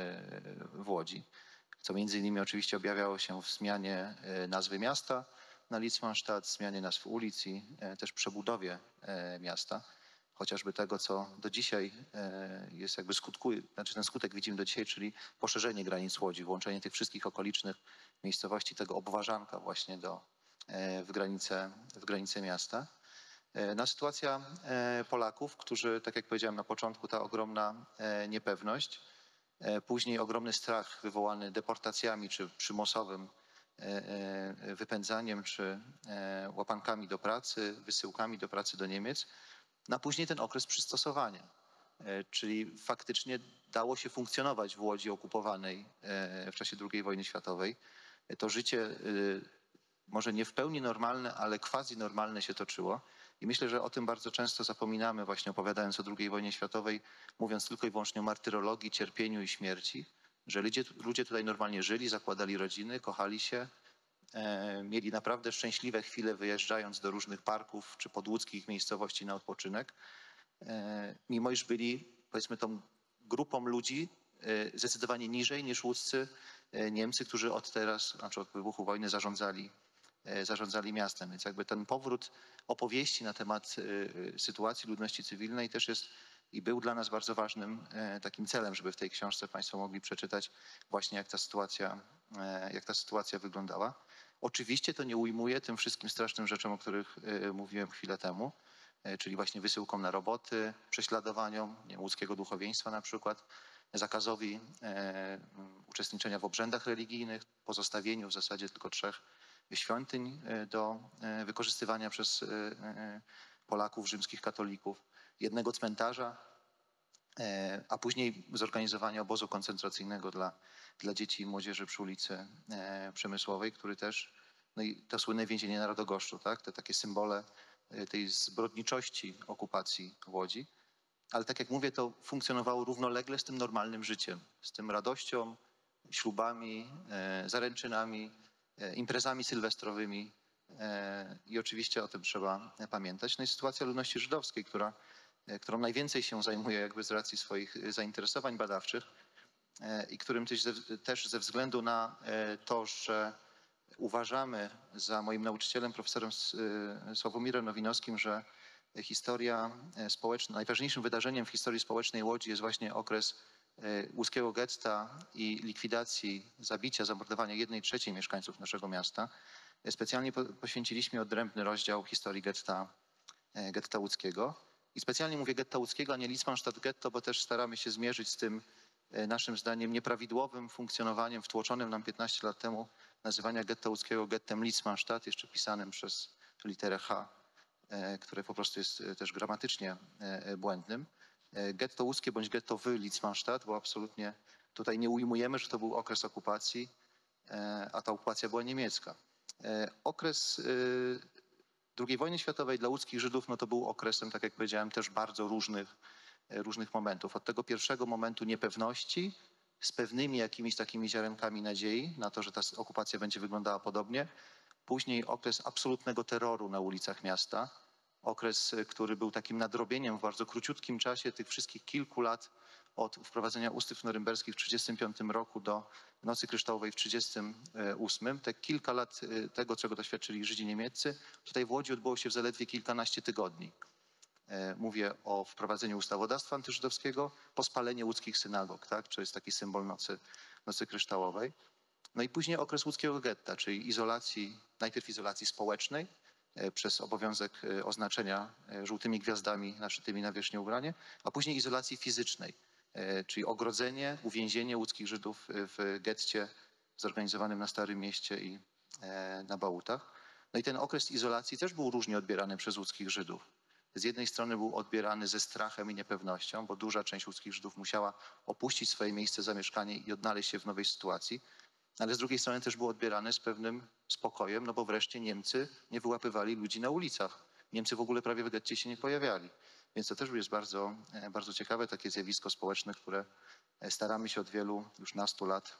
w Łodzi, co między innymi oczywiście objawiało się w zmianie nazwy miasta na Litzmannstadt, zmianie nazw ulic i też przebudowie miasta. Chociażby tego, co do dzisiaj jest jakby skutkuje, znaczy ten skutek widzimy do dzisiaj, czyli poszerzenie granic Łodzi, włączenie tych wszystkich okolicznych miejscowości, tego obwarzanka właśnie do, w, granice, w granice miasta. No, sytuacja Polaków, którzy, tak jak powiedziałem na początku, ta ogromna niepewność, później ogromny strach wywołany deportacjami czy przymusowym wypędzaniem, czy łapankami do pracy, wysyłkami do pracy do Niemiec, a później ten okres przystosowania, czyli faktycznie dało się funkcjonować w Łodzi okupowanej w czasie drugiej wojny światowej. To życie może nie w pełni normalne, ale quasi normalne się toczyło. I myślę, że o tym bardzo często zapominamy właśnie opowiadając o drugiej wojnie światowej, mówiąc tylko i wyłącznie o martyrologii, cierpieniu i śmierci, że ludzie, ludzie tutaj normalnie żyli, zakładali rodziny, kochali się, e, mieli naprawdę szczęśliwe chwile wyjeżdżając do różnych parków czy podłódzkich miejscowości na odpoczynek, e, mimo iż byli, powiedzmy, tą grupą ludzi e, zdecydowanie niżej niż łódzcy e, Niemcy, którzy od teraz, znaczy od wybuchu wojny zarządzali zarządzali miastem. Więc jakby ten powrót opowieści na temat sytuacji ludności cywilnej też jest i był dla nas bardzo ważnym takim celem, żeby w tej książce Państwo mogli przeczytać właśnie jak ta sytuacja, jak ta sytuacja wyglądała. Oczywiście to nie ujmuje tym wszystkim strasznym rzeczom, o których mówiłem chwilę temu, czyli właśnie wysyłkom na roboty, prześladowaniom nie, łódzkiego duchowieństwa na przykład, zakazowi e, uczestniczenia w obrzędach religijnych, pozostawieniu w zasadzie tylko trzech świątyń do wykorzystywania przez Polaków, rzymskich katolików, jednego cmentarza, a później zorganizowania obozu koncentracyjnego dla, dla dzieci i młodzieży przy ulicy Przemysłowej, który też, no i to słynne więzienie na Radogoszczu, tak? Te takie symbole tej zbrodniczości okupacji Łodzi. Ale tak jak mówię, to funkcjonowało równolegle z tym normalnym życiem, z tym radością, ślubami, zaręczynami, imprezami sylwestrowymi i oczywiście o tym trzeba pamiętać. No i sytuacja ludności żydowskiej, która, którą najwięcej się zajmuje jakby z racji swoich zainteresowań badawczych i którym też ze, też ze względu na to, że uważamy za moim nauczycielem, profesorem Sławomirem Nowinowskim, że historia społeczna, najważniejszym wydarzeniem w historii społecznej Łodzi jest właśnie okres łódzkiego getta i likwidacji, zabicia, zamordowania jednej trzeciej mieszkańców naszego miasta. Specjalnie poświęciliśmy odrębny rozdział historii getta, getta łódzkiego. I specjalnie mówię getta łódzkiego, a nie Litzmannstadt getto, bo też staramy się zmierzyć z tym naszym zdaniem nieprawidłowym funkcjonowaniem, wtłoczonym nam piętnaście lat temu, nazywania getta łódzkiego gettem Litzmannstadt, jeszcze pisanym przez literę H, które po prostu jest też gramatycznie błędnym. Getto łódzkie bądź getto w Litzmannstadt, bo absolutnie tutaj nie ujmujemy, że to był okres okupacji, a ta okupacja była niemiecka. Okres drugiej wojny światowej dla łódzkich Żydów no to był okresem, tak jak powiedziałem, też bardzo różnych, różnych momentów. Od tego pierwszego momentu niepewności z pewnymi jakimiś takimi ziarenkami nadziei na to, że ta okupacja będzie wyglądała podobnie. Później okres absolutnego terroru na ulicach miasta, okres, który był takim nadrobieniem w bardzo króciutkim czasie tych wszystkich kilku lat od wprowadzenia ustępstw norymberskich w tysiąc dziewięćset trzydziestym piątym roku do Nocy Kryształowej w tysiąc dziewięćset trzydziestym ósmym. Te kilka lat tego, czego doświadczyli Żydzi niemieccy, tutaj w Łodzi odbyło się w zaledwie kilkanaście tygodni. Mówię o wprowadzeniu ustawodawstwa antyżydowskiego, po spaleniu łódzkich synagog, tak? To jest taki symbol Nocy, Nocy Kryształowej. No i później okres łódzkiego getta, czyli izolacji, najpierw izolacji społecznej przez obowiązek oznaczenia żółtymi gwiazdami naszytymi na wierzchnie ubranie, a później izolacji fizycznej, czyli ogrodzenie, uwięzienie łódzkich Żydów w getcie zorganizowanym na Starym Mieście i na Bałutach. No i ten okres izolacji też był różnie odbierany przez łódzkich Żydów. Z jednej strony był odbierany ze strachem i niepewnością, bo duża część łódzkich Żydów musiała opuścić swoje miejsce zamieszkania i odnaleźć się w nowej sytuacji, ale z drugiej strony też był odbierany z pewnym spokojem, no bo wreszcie Niemcy nie wyłapywali ludzi na ulicach. Niemcy w ogóle prawie w getcie się nie pojawiali. Więc to też jest bardzo, bardzo ciekawe takie zjawisko społeczne, które staramy się od wielu już nastu lat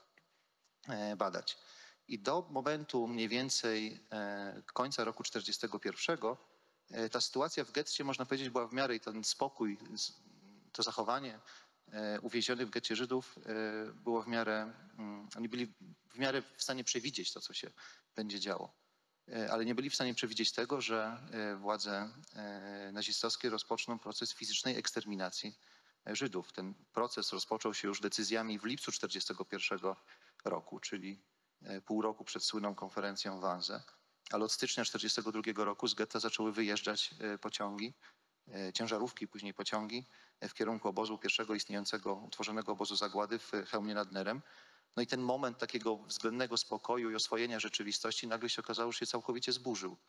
badać. I do momentu mniej więcej końca roku czterdziestego pierwszego ta sytuacja w getcie, można powiedzieć, była w miarę i ten spokój, to zachowanie uwięzionych w getcie Żydów było w miarę, oni byli w miarę w stanie przewidzieć to, co się będzie działo. Ale nie byli w stanie przewidzieć tego, że władze nazistowskie rozpoczną proces fizycznej eksterminacji Żydów. Ten proces rozpoczął się już decyzjami w lipcu czterdziestego pierwszego roku, czyli pół roku przed słynną konferencją w Wannsee. Ale od stycznia czterdziestego drugiego roku z getta zaczęły wyjeżdżać pociągi, ciężarówki, później pociągi w kierunku obozu pierwszego istniejącego, utworzonego obozu zagłady w Chełmie nad Nerem. No i ten moment takiego względnego spokoju i oswojenia rzeczywistości nagle się okazało, że się całkowicie zburzył.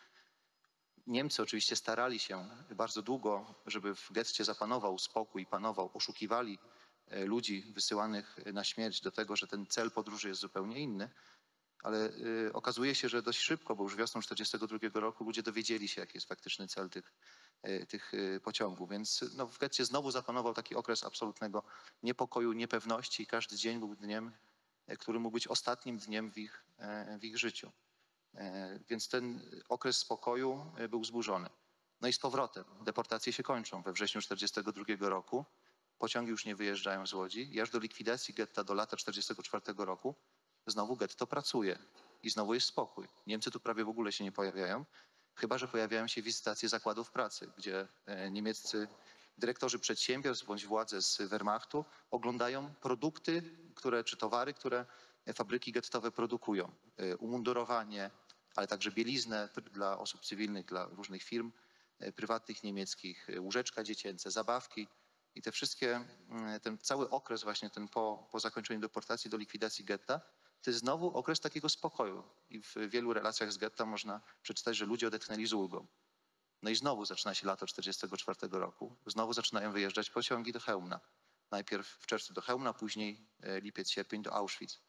Niemcy oczywiście starali się bardzo długo, żeby w getcie zapanował spokój, panował, oszukiwali ludzi wysyłanych na śmierć do tego, że ten cel podróży jest zupełnie inny. Ale y, okazuje się, że dość szybko, bo już wiosną czterdziestego drugiego roku ludzie dowiedzieli się, jaki jest faktyczny cel tych, y, tych y, pociągów. Więc no, w getcie znowu zapanował taki okres absolutnego niepokoju, niepewności i każdy dzień był dniem, y, który mógł być ostatnim dniem w ich, y, w ich życiu. Y, więc ten okres spokoju y, był zburzony. No i z powrotem deportacje się kończą we wrześniu czterdziestego drugiego roku. Pociągi już nie wyjeżdżają z Łodzi i aż do likwidacji getta do lata czterdziestego czwartego roku znowu getto pracuje i znowu jest spokój. Niemcy tu prawie w ogóle się nie pojawiają, chyba że pojawiają się wizytacje zakładów pracy, gdzie niemieccy dyrektorzy przedsiębiorstw bądź władze z Wehrmachtu oglądają produkty, które, czy towary, które fabryki gettowe produkują. Umundurowanie, ale także bieliznę dla osób cywilnych, dla różnych firm prywatnych niemieckich, łóżeczka dziecięce, zabawki. I te wszystkie, ten cały okres właśnie ten po, po zakończeniu deportacji do likwidacji getta, to jest znowu okres takiego spokoju. I w wielu relacjach z getta można przeczytać, że ludzie odetchnęli z ulgą. No i znowu zaczyna się lato czterdziestego czwartego roku. Znowu zaczynają wyjeżdżać pociągi do Chełmna. Najpierw w czerwcu do Chełmna, później lipiec, sierpień do Auschwitz.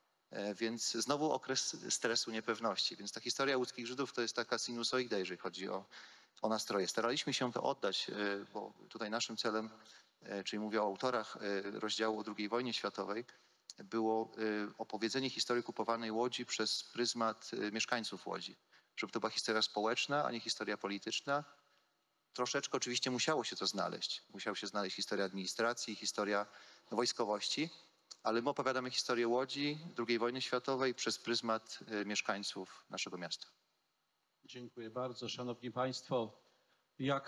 Więc znowu okres stresu, niepewności. Więc ta historia łódzkich Żydów to jest taka sinusoida, jeżeli chodzi o, o nastroje. Staraliśmy się to oddać, bo tutaj naszym celem, czyli mówię o autorach rozdziału o drugiej wojnie światowej, było opowiedzenie historii okupowanej Łodzi przez pryzmat mieszkańców Łodzi. Żeby to była historia społeczna, a nie historia polityczna. Troszeczkę oczywiście musiało się to znaleźć. Musiała się znaleźć historia administracji, historia wojskowości, ale my opowiadamy historię Łodzi, drugiej wojny światowej przez pryzmat mieszkańców naszego miasta. Dziękuję bardzo. Szanowni Państwo, jak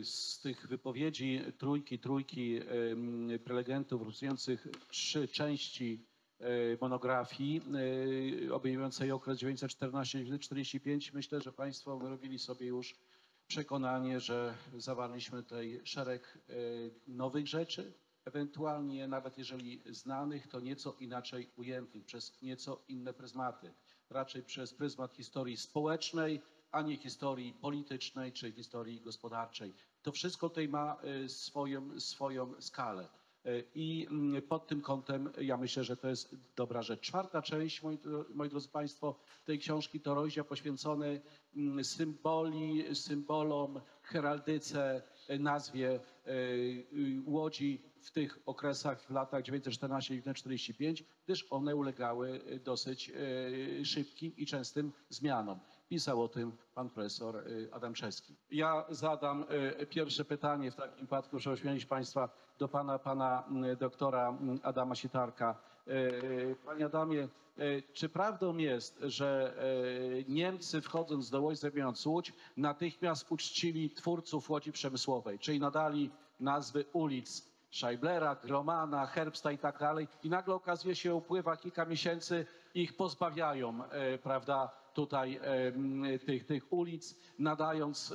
z tych wypowiedzi trójki, trójki prelegentów reprezentujących trzy części monografii obejmującej okres tysiąc dziewięćset czternasty do tysiąc dziewięćset czterdziestego piątego, myślę, że Państwo wyrobili sobie już przekonanie, że zawarliśmy tutaj szereg nowych rzeczy, ewentualnie nawet jeżeli znanych, to nieco inaczej ujętych, przez nieco inne pryzmaty, raczej przez pryzmat historii społecznej, a nie historii politycznej czy historii gospodarczej. To wszystko tutaj ma swoją, swoją skalę. I pod tym kątem ja myślę, że to jest dobra rzecz. Czwarta część, moi, moi drodzy Państwo, tej książki to rozdział poświęcony symboli, symbolom, heraldyce, nazwie Łodzi w tych okresach w latach tysiąc dziewięćset czternasty do tysiąc dziewięćset czterdziestego piątego, gdyż one ulegały dosyć szybkim i częstym zmianom. Pisał o tym pan profesor Adamczewski. Ja zadam pierwsze pytanie w takim wypadku, proszę ośmielić państwa, do pana, pana doktora Adama Sitarka. Panie Adamie, czy prawdą jest, że Niemcy, wchodząc do wojsk, zajmując Łódź, natychmiast uczcili twórców Łodzi Przemysłowej, czyli nadali nazwy ulic Scheiblera, Gromana, Herbsta i tak dalej, i nagle okazuje się, upływa kilka miesięcy, ich pozbawiają, prawda, tutaj tych, tych ulic, nadając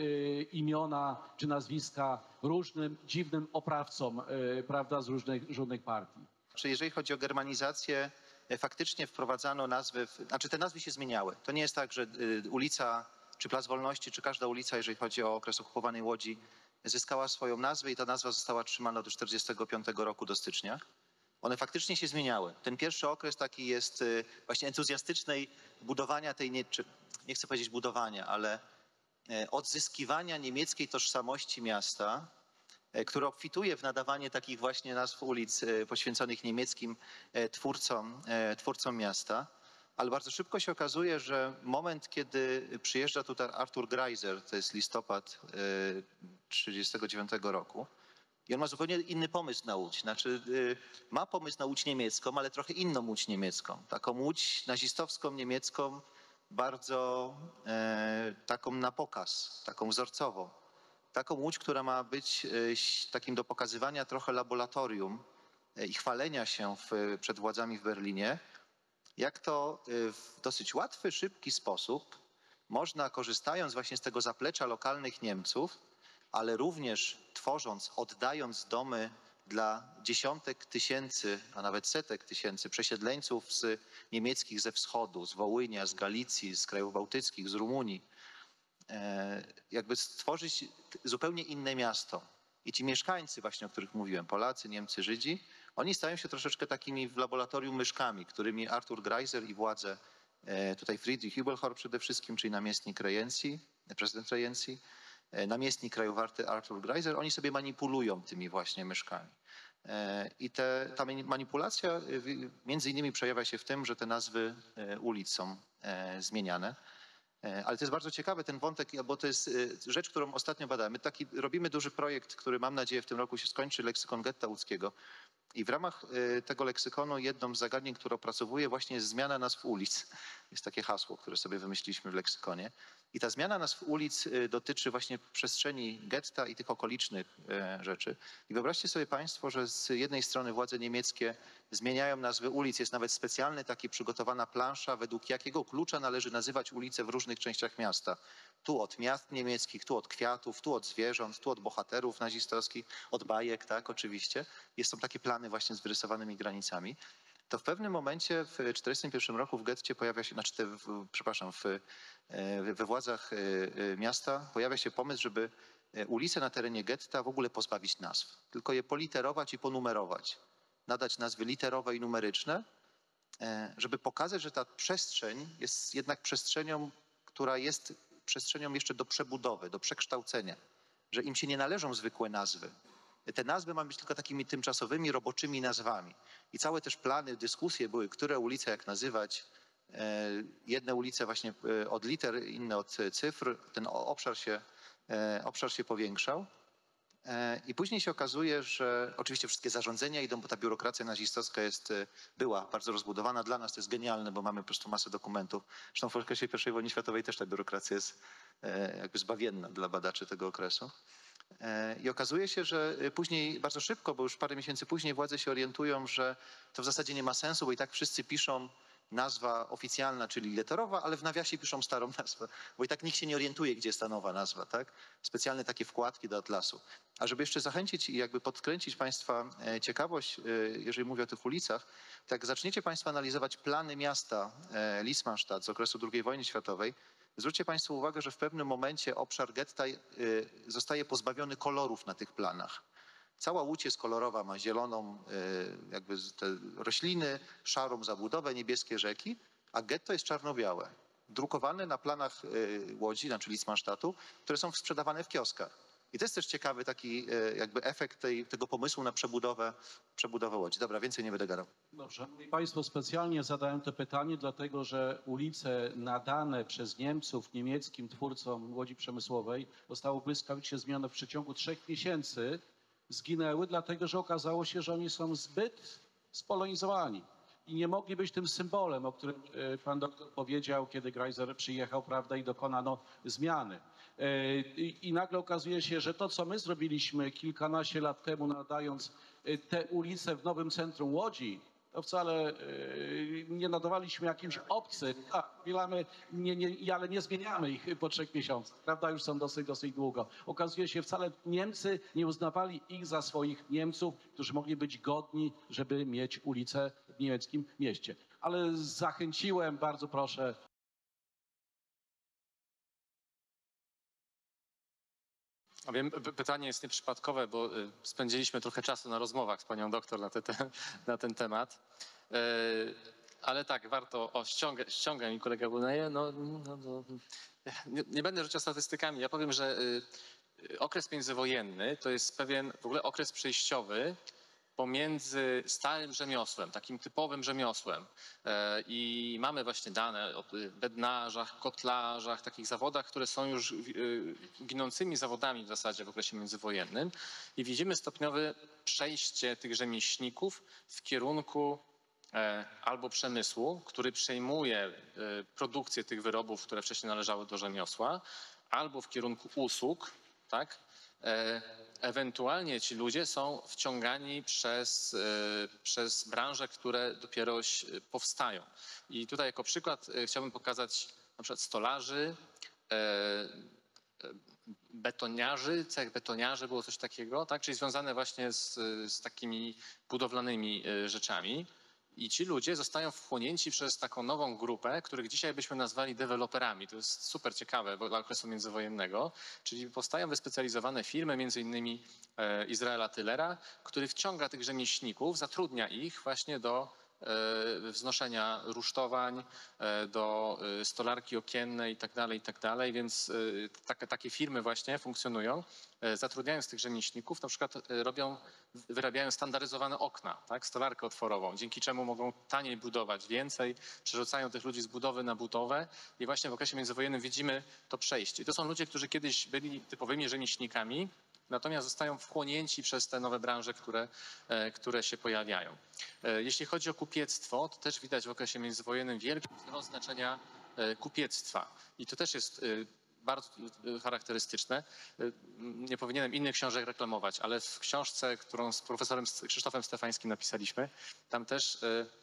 imiona czy nazwiska różnym dziwnym oprawcom, prawda, z różnych, różnych partii. Czy jeżeli chodzi o germanizację, faktycznie wprowadzano nazwy, w, znaczy te nazwy się zmieniały. To nie jest tak, że ulica, czy Plac Wolności, czy każda ulica, jeżeli chodzi o okres okupowanej Łodzi, zyskała swoją nazwę i ta nazwa została trzymana do czterdziestego piątego roku do stycznia. One faktycznie się zmieniały. Ten pierwszy okres taki jest właśnie entuzjastycznej budowania tej, nie, czy, nie chcę powiedzieć budowania, ale odzyskiwania niemieckiej tożsamości miasta, które obfituje w nadawanie takich właśnie nazw ulic poświęconych niemieckim twórcom, twórcom miasta. Ale bardzo szybko się okazuje, że moment, kiedy przyjeżdża tutaj Arthur Greiser, to jest listopad tysiąc dziewięćset trzydziestego dziewiątego roku, i on ma zupełnie inny pomysł na Łódź. Znaczy, ma pomysł na Łódź niemiecką, ale trochę inną Łódź niemiecką. Taką Łódź nazistowską, niemiecką, bardzo e, taką na pokaz, taką wzorcową. Taką Łódź, która ma być e, takim do pokazywania trochę laboratorium e, i chwalenia się w, przed władzami w Berlinie, jak to e, w dosyć łatwy, szybki sposób można, korzystając właśnie z tego zaplecza lokalnych Niemców, ale również tworząc, oddając domy dla dziesiątek tysięcy, a nawet setek tysięcy przesiedleńców z niemieckich ze wschodu, z Wołynia, z Galicji, z krajów bałtyckich, z Rumunii, jakby stworzyć zupełnie inne miasto. I ci mieszkańcy właśnie, o których mówiłem, Polacy, Niemcy, Żydzi, oni stają się troszeczkę takimi w laboratorium myszkami, którymi Arthur Greiser i władze, tutaj Friedrich Hübelhor przede wszystkim, czyli namiestnik rejencji, prezydent rejencji, namiestnik krajowarty Arthur Greiser, oni sobie manipulują tymi właśnie myszkami. I te, ta manipulacja między innymi przejawia się w tym, że te nazwy ulic są zmieniane. Ale to jest bardzo ciekawy ten wątek, bo to jest rzecz, którą ostatnio badamy. Taki, robimy duży projekt, który mam nadzieję w tym roku się skończy, leksykon getta łódzkiego. I w ramach tego leksykonu jedną z zagadnień, które opracowuję, właśnie jest zmiana nazw ulic. Jest takie hasło, które sobie wymyśliliśmy w leksykonie. I ta zmiana nazw ulic dotyczy właśnie przestrzeni getta i tych okolicznych rzeczy. I wyobraźcie sobie państwo, że z jednej strony władze niemieckie zmieniają nazwy ulic. Jest nawet specjalny taki przygotowana plansza, według jakiego klucza należy nazywać ulice w różnych częściach miasta. Tu od miast niemieckich, tu od kwiatów, tu od zwierząt, tu od bohaterów nazistowskich, od bajek, tak, oczywiście. Jest, są takie plany właśnie z wyrysowanymi granicami. To w pewnym momencie w tysiąc dziewięćset czterdziestym pierwszym roku w getcie pojawia się, znaczy te, w, przepraszam, w, we władzach miasta pojawia się pomysł, żeby ulice na terenie getta w ogóle pozbawić nazw. Tylko je politerować i ponumerować. Nadać nazwy literowe i numeryczne, żeby pokazać, że ta przestrzeń jest jednak przestrzenią, która jest przestrzenią jeszcze do przebudowy, do przekształcenia. Że im się nie należą zwykłe nazwy. Te nazwy mają być tylko takimi tymczasowymi, roboczymi nazwami. I całe też plany, dyskusje były, które ulice jak nazywać. Jedne ulice właśnie od liter, inne od cyfr. Ten obszar się, obszar się powiększał. I później się okazuje, że oczywiście wszystkie zarządzenia idą, bo ta biurokracja nazistowska jest, była bardzo rozbudowana. Dla nas to jest genialne, bo mamy po prostu masę dokumentów. Zresztą w okresie pierwszej wojny światowej też ta biurokracja jest jakby zbawienna dla badaczy tego okresu. I okazuje się, że później bardzo szybko, bo już parę miesięcy później władze się orientują, że to w zasadzie nie ma sensu, bo i tak wszyscy piszą nazwa oficjalna, czyli literowa, ale w nawiasie piszą starą nazwę, bo i tak nikt się nie orientuje, gdzie jest ta nowa nazwa, tak? Specjalne takie wkładki do atlasu. A żeby jeszcze zachęcić i jakby podkręcić Państwa ciekawość, jeżeli mówię o tych ulicach, to jak zaczniecie Państwo analizować plany miasta Liesmannstadt z okresu drugiej wojny światowej, zwróćcie Państwo uwagę, że w pewnym momencie obszar getta zostaje pozbawiony kolorów na tych planach. Cała Łódź jest kolorowa, ma zieloną jakby te rośliny, szarą zabudowę, niebieskie rzeki, a getto jest czarno-białe. Drukowane na planach Łodzi, znaczy Liesmannstadtu, które są sprzedawane w kioskach. I to jest też ciekawy taki e, jakby efekt tej, tego pomysłu na przebudowę, przebudowę Łodzi. Dobra, więcej nie będę gadał. Dobrze. Państwo, specjalnie zadałem to pytanie, dlatego że ulice nadane przez Niemców niemieckim twórcom Łodzi Przemysłowej zostały błyskawicznie zmienione w przeciągu trzech miesięcy. Zginęły, dlatego że okazało się, że oni są zbyt spolonizowani i nie mogli być tym symbolem, o którym e, pan doktor powiedział, kiedy Greiser przyjechał, prawda, i dokonano zmiany. E, I, I nagle okazuje się, że to, co my zrobiliśmy kilkanaście lat temu, nadając e, te ulice w nowym centrum Łodzi, to wcale e, nie nadawaliśmy jakimś obcym, a chwilami, nie, nie, ale nie zmieniamy ich po trzech miesiącach, prawda, już są dosyć, dosyć długo. Okazuje się, wcale Niemcy nie uznawali ich za swoich Niemców, którzy mogli być godni, żeby mieć ulicę w niemieckim mieście. Ale zachęciłem, bardzo proszę. A wiem, pytanie jest nieprzypadkowe, bo spędziliśmy trochę czasu na rozmowach z panią doktor na, te, te, na ten temat. Ale tak, warto, o ściąga, ściąga mi kolega Buneje, no, no, no nie, nie będę rzucał statystykami, ja powiem, że okres międzywojenny to jest pewien w ogóle okres przejściowy pomiędzy starym rzemiosłem, takim typowym rzemiosłem i mamy właśnie dane o bednarzach, kotlarzach, takich zawodach, które są już ginącymi zawodami w zasadzie w okresie międzywojennym i widzimy stopniowe przejście tych rzemieślników w kierunku albo przemysłu, który przejmuje produkcję tych wyrobów, które wcześniej należały do rzemiosła, albo w kierunku usług, tak? Ewentualnie ci ludzie są wciągani przez, przez branże, które dopiero powstają. I tutaj jako przykład chciałbym pokazać na przykład stolarzy, betoniarzy, cech betoniarzy było coś takiego, tak? Czyli związane właśnie z, z takimi budowlanymi rzeczami. I ci ludzie zostają wchłonięci przez taką nową grupę, których dzisiaj byśmy nazwali deweloperami. To jest super ciekawe bo dla okresu międzywojennego. Czyli powstają wyspecjalizowane firmy, między innymi Izraela Tylera, który wciąga tych rzemieślników, zatrudnia ich właśnie do wznoszenia rusztowań, do stolarki okiennej i tak dalej, i tak dalej. Więc takie, takie firmy właśnie funkcjonują. Zatrudniając tych rzemieślników, na przykład robią, wyrabiają standaryzowane okna, tak, stolarkę otworową, dzięki czemu mogą taniej budować więcej, przerzucają tych ludzi z budowy na budowę i właśnie w okresie międzywojennym widzimy to przejście. I to są ludzie, którzy kiedyś byli typowymi rzemieślnikami, natomiast zostają wchłonięci przez te nowe branże, które, które się pojawiają. Jeśli chodzi o kupiectwo, to też widać w okresie międzywojennym wielki wzrost znaczenia kupiectwa. I to też jest bardzo charakterystyczne. Nie powinienem innych książek reklamować, ale w książce, którą z profesorem Krzysztofem Stefańskim napisaliśmy, tam też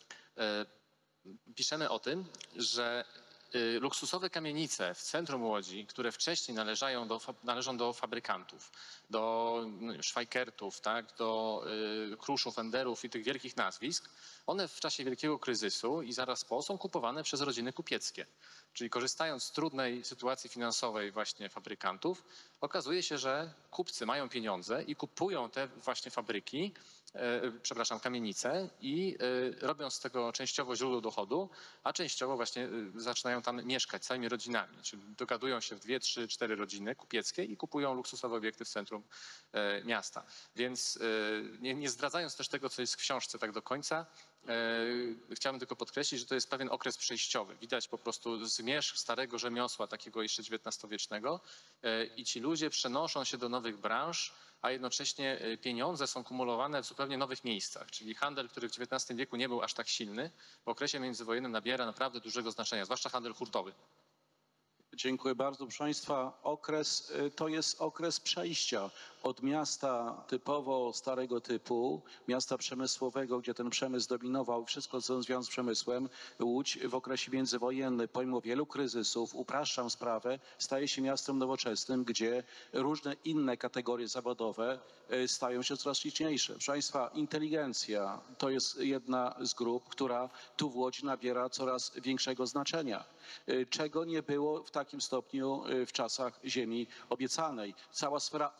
piszemy o tym, że luksusowe kamienice w centrum Łodzi, które wcześniej należają do, należą do fabrykantów, do Szwajkertów, tak, do y, Kruszów, Enderów i tych wielkich nazwisk, one w czasie wielkiego kryzysu i zaraz po są kupowane przez rodziny kupieckie. Czyli korzystając z trudnej sytuacji finansowej właśnie fabrykantów, okazuje się, że kupcy mają pieniądze i kupują te właśnie fabryki, e, przepraszam, kamienice i e, robią z tego częściowo źródło dochodu, a częściowo właśnie e, zaczynają tam mieszkać całymi rodzinami. Czyli dogadują się w dwie, trzy, cztery rodziny kupieckie i kupują luksusowe obiekty w centrum e, miasta. Więc e, nie, nie zdradzając też tego, co jest w książce tak do końca, E, chciałbym tylko podkreślić, że to jest pewien okres przejściowy. Widać po prostu zmierzch starego rzemiosła, takiego jeszcze dziewiętnastowiecznego e, i ci ludzie przenoszą się do nowych branż, a jednocześnie pieniądze są kumulowane w zupełnie nowych miejscach. Czyli handel, który w dziewiętnastym wieku nie był aż tak silny, w okresie międzywojennym nabiera naprawdę dużego znaczenia, zwłaszcza handel hurtowy. Dziękuję bardzo. Proszę Państwa, okres, to jest okres przejścia od miasta typowo starego typu, miasta przemysłowego, gdzie ten przemysł dominował, wszystko co związane z przemysłem. Łódź w okresie międzywojennym, pomimo wielu kryzysów, upraszczam sprawę, staje się miastem nowoczesnym, gdzie różne inne kategorie zawodowe stają się coraz liczniejsze. Proszę Państwa, inteligencja to jest jedna z grup, która tu w Łodzi nabiera coraz większego znaczenia, czego nie było w takim stopniu w czasach ziemi obiecanej. Cała sfera usług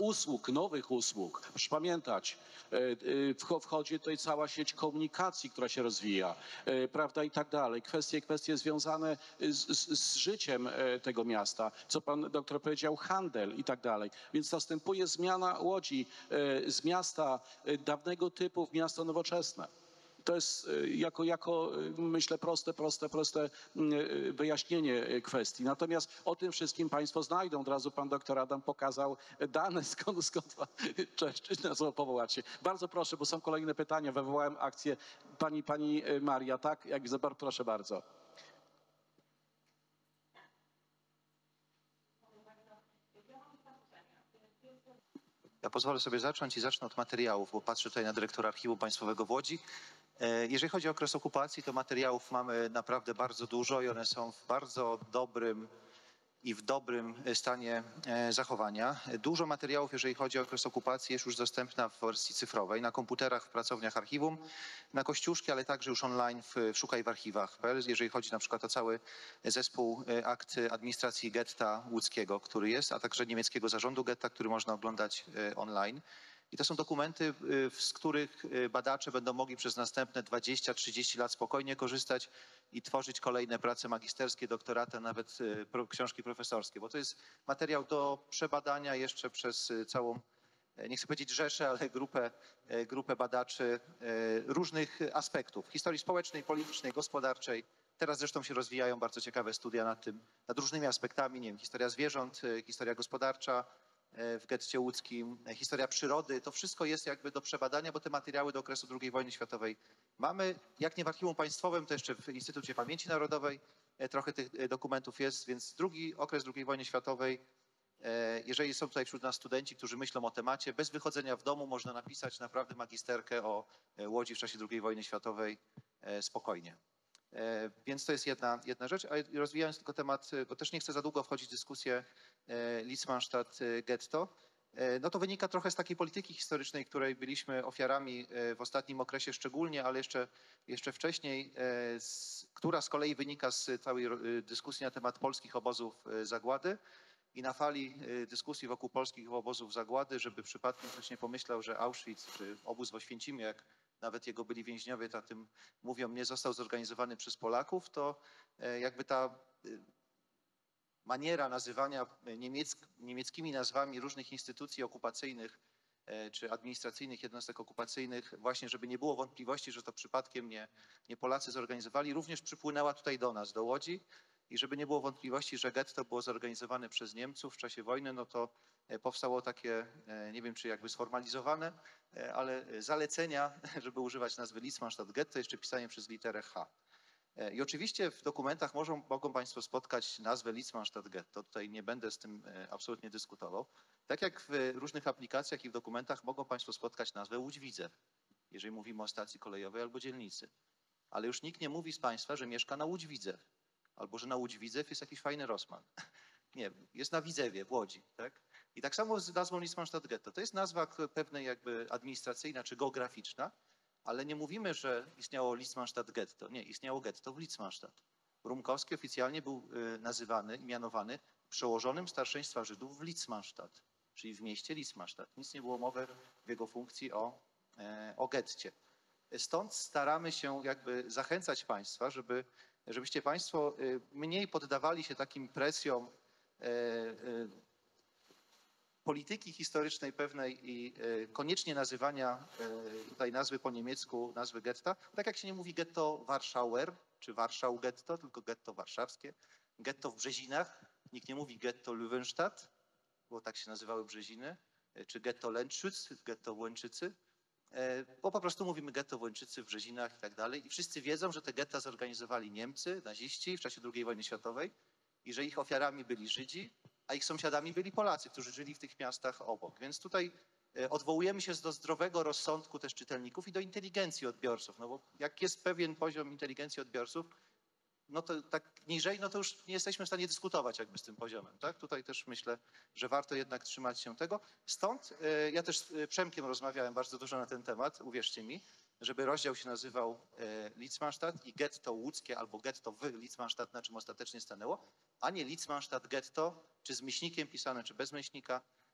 nowych usług. Proszę pamiętać, wchodzi tutaj cała sieć komunikacji, która się rozwija, prawda, i tak dalej. Kwestie, kwestie związane z, z, z życiem tego miasta, co pan doktor powiedział, handel i tak dalej. Więc następuje zmiana Łodzi z miasta dawnego typu w miasto nowoczesne. To jest jako, jako myślę proste, proste, proste wyjaśnienie kwestii. Natomiast o tym wszystkim państwo znajdą. Od razu pan doktor Adam pokazał dane, skąd, skąd pan, cześć, na co powołać się. Bardzo proszę, bo są kolejne pytania. Wywołałem akcję. Pani, pani Maria, tak? Jak bardzo, proszę bardzo. Ja pozwolę sobie zacząć i zacznę od materiałów, bo patrzę tutaj na dyrektora Archiwum Państwowego w Łodzi. Jeżeli chodzi o okres okupacji, to materiałów mamy naprawdę bardzo dużo i one są w bardzo dobrym i w dobrym stanie zachowania. Dużo materiałów, jeżeli chodzi o okres okupacji, jest już dostępna w wersji cyfrowej, na komputerach w pracowniach archiwum, na Kościuszki, ale także już online w Szukaj w archiwach kropka pe el, jeżeli chodzi na przykład o cały zespół akt administracji getta łódzkiego, który jest, a także niemieckiego zarządu getta, który można oglądać online. I to są dokumenty, z których badacze będą mogli przez następne dwadzieścia trzydzieści lat spokojnie korzystać i tworzyć kolejne prace magisterskie, doktoraty, a nawet książki profesorskie, bo to jest materiał do przebadania jeszcze przez całą, nie chcę powiedzieć rzeszę, ale grupę, grupę badaczy różnych aspektów historii społecznej, politycznej, gospodarczej. Teraz zresztą się rozwijają bardzo ciekawe studia nad tym, nad różnymi aspektami, nie wiem, historia zwierząt, historia gospodarcza w getcie łódzkim, historia przyrody, to wszystko jest jakby do przebadania, bo te materiały do okresu drugiej wojny światowej mamy. Jak nie w Archiwum Państwowym, to jeszcze w Instytucie Pamięci Narodowej trochę tych dokumentów jest, więc drugi okres drugiej wojny światowej, jeżeli są tutaj wśród nas studenci, którzy myślą o temacie, bez wychodzenia w domu można napisać naprawdę magisterkę o Łodzi w czasie drugiej wojny światowej spokojnie. Więc to jest jedna, jedna rzecz, a rozwijając tylko temat, bo też nie chcę za długo wchodzić w dyskusję Litzmannstadt getto, no to wynika trochę z takiej polityki historycznej, której byliśmy ofiarami w ostatnim okresie szczególnie, ale jeszcze, jeszcze wcześniej, z, która z kolei wynika z całej dyskusji na temat polskich obozów zagłady i na fali dyskusji wokół polskich obozów zagłady, żeby przypadkiem ktoś nie pomyślał, że Auschwitz czy obóz w Oświęcimie, jak nawet jego byli więźniowie o tym mówią, nie został zorganizowany przez Polaków, to jakby ta maniera nazywania niemieck, niemieckimi nazwami różnych instytucji okupacyjnych czy administracyjnych jednostek okupacyjnych, właśnie żeby nie było wątpliwości, że to przypadkiem nie, nie Polacy zorganizowali, również przypłynęła tutaj do nas, do Łodzi. I żeby nie było wątpliwości, że getto było zorganizowane przez Niemców w czasie wojny, no to powstało takie, nie wiem czy jakby sformalizowane, ale zalecenia, żeby używać nazwy Litzmannstadt getto, jeszcze pisanie przez literę H. I oczywiście w dokumentach mogą, mogą Państwo spotkać nazwę Litzmannstadt getto, tutaj nie będę z tym absolutnie dyskutował. Tak jak w różnych aplikacjach i w dokumentach mogą Państwo spotkać nazwę Łódź-Widzew, jeżeli mówimy o stacji kolejowej albo dzielnicy. Ale już nikt nie mówi z Państwa, że mieszka na Łódź-Widzew, albo że na Łódź-Widzew jest jakiś fajny Rossmann. Nie, jest na Widzewie, w Łodzi, tak? I tak samo z nazwą Litzmannstadt getto. To jest nazwa pewnej jakby administracyjna czy geograficzna, ale nie mówimy, że istniało Litzmannstadt getto. Nie, istniało getto w Litzmannstadt. Rumkowski oficjalnie był nazywany i mianowany przełożonym starszeństwa Żydów w Litzmannstadt, czyli w mieście Litzmannstadt. Nic nie było mowy w jego funkcji o, o getcie. Stąd staramy się jakby zachęcać Państwa, żeby, żebyście Państwo mniej poddawali się takim presjom polityki historycznej pewnej i koniecznie nazywania tutaj nazwy po niemiecku, nazwy getta. Tak jak się nie mówi getto Warschauer czy Warszał getto, tylko getto warszawskie. Getto w Brzezinach, nikt nie mówi getto Löwenstadt, bo tak się nazywały Brzeziny, czy getto Lęczyc, getto w Łęczycy, bo po prostu mówimy getto w Łęczycy, w Brzezinach i tak dalej. I wszyscy wiedzą, że te getta zorganizowali Niemcy, naziści w czasie drugiej wojny światowej i że ich ofiarami byli Żydzi, a ich sąsiadami byli Polacy, którzy żyli w tych miastach obok. Więc tutaj odwołujemy się do zdrowego rozsądku też czytelników i do inteligencji odbiorców, no bo jak jest pewien poziom inteligencji odbiorców, no to tak niżej, no to już nie jesteśmy w stanie dyskutować jakby z tym poziomem, tak? Tutaj też myślę, że warto jednak trzymać się tego. Stąd ja też z Przemkiem rozmawiałem bardzo dużo na ten temat, uwierzcie mi, żeby rozdział się nazywał Litzmannstadt i getto łódzkie albo getto w Litzmannstadt, na czym ostatecznie stanęło, a nie Litzmannstadt getto, czy z myślnikiem pisane, czy bez myślnika,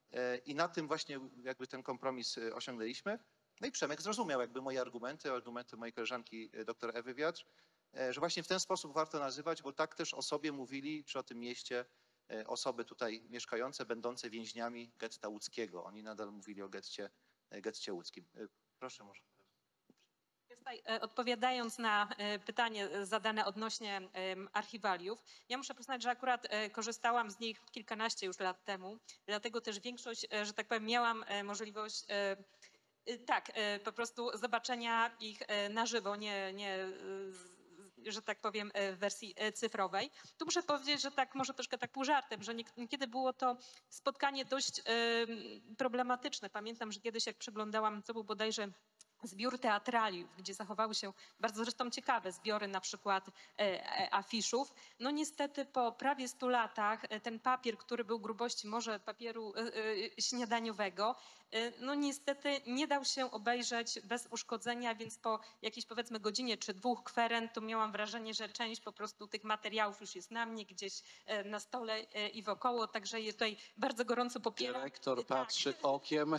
I na tym właśnie jakby ten kompromis osiągnęliśmy. No i Przemek zrozumiał jakby moje argumenty, argumenty mojej koleżanki dr Ewy Wiatr, że właśnie w ten sposób warto nazywać, bo tak też o sobie mówili, czy o tym mieście, osoby tutaj mieszkające, będące więźniami getta łódzkiego. Oni nadal mówili o getcie, getcie łódzkim. Proszę może. Tutaj, odpowiadając na pytanie zadane odnośnie archiwaliów, ja muszę przyznać, że akurat korzystałam z nich kilkanaście już lat temu, dlatego też większość, że tak powiem, miałam możliwość tak, po prostu zobaczenia ich na żywo, nie, nie że tak powiem, w wersji cyfrowej. Tu muszę powiedzieć, że tak może troszkę tak pół żartem, że niekiedy było to spotkanie dość problematyczne. Pamiętam, że kiedyś jak przeglądałam, to był bodajże zbiór teatraliów, gdzie zachowały się bardzo zresztą ciekawe zbiory na przykład e, afiszów. No niestety po prawie stu latach ten papier, który był grubości może papieru e, e, śniadaniowego, e, no niestety nie dał się obejrzeć bez uszkodzenia, więc po jakiejś powiedzmy godzinie czy dwóch kweren to miałam wrażenie, że część po prostu tych materiałów już jest na mnie gdzieś e, na stole e, i wokoło, także je tutaj bardzo gorąco popieram. Dyrektor Tak. patrzy okiem.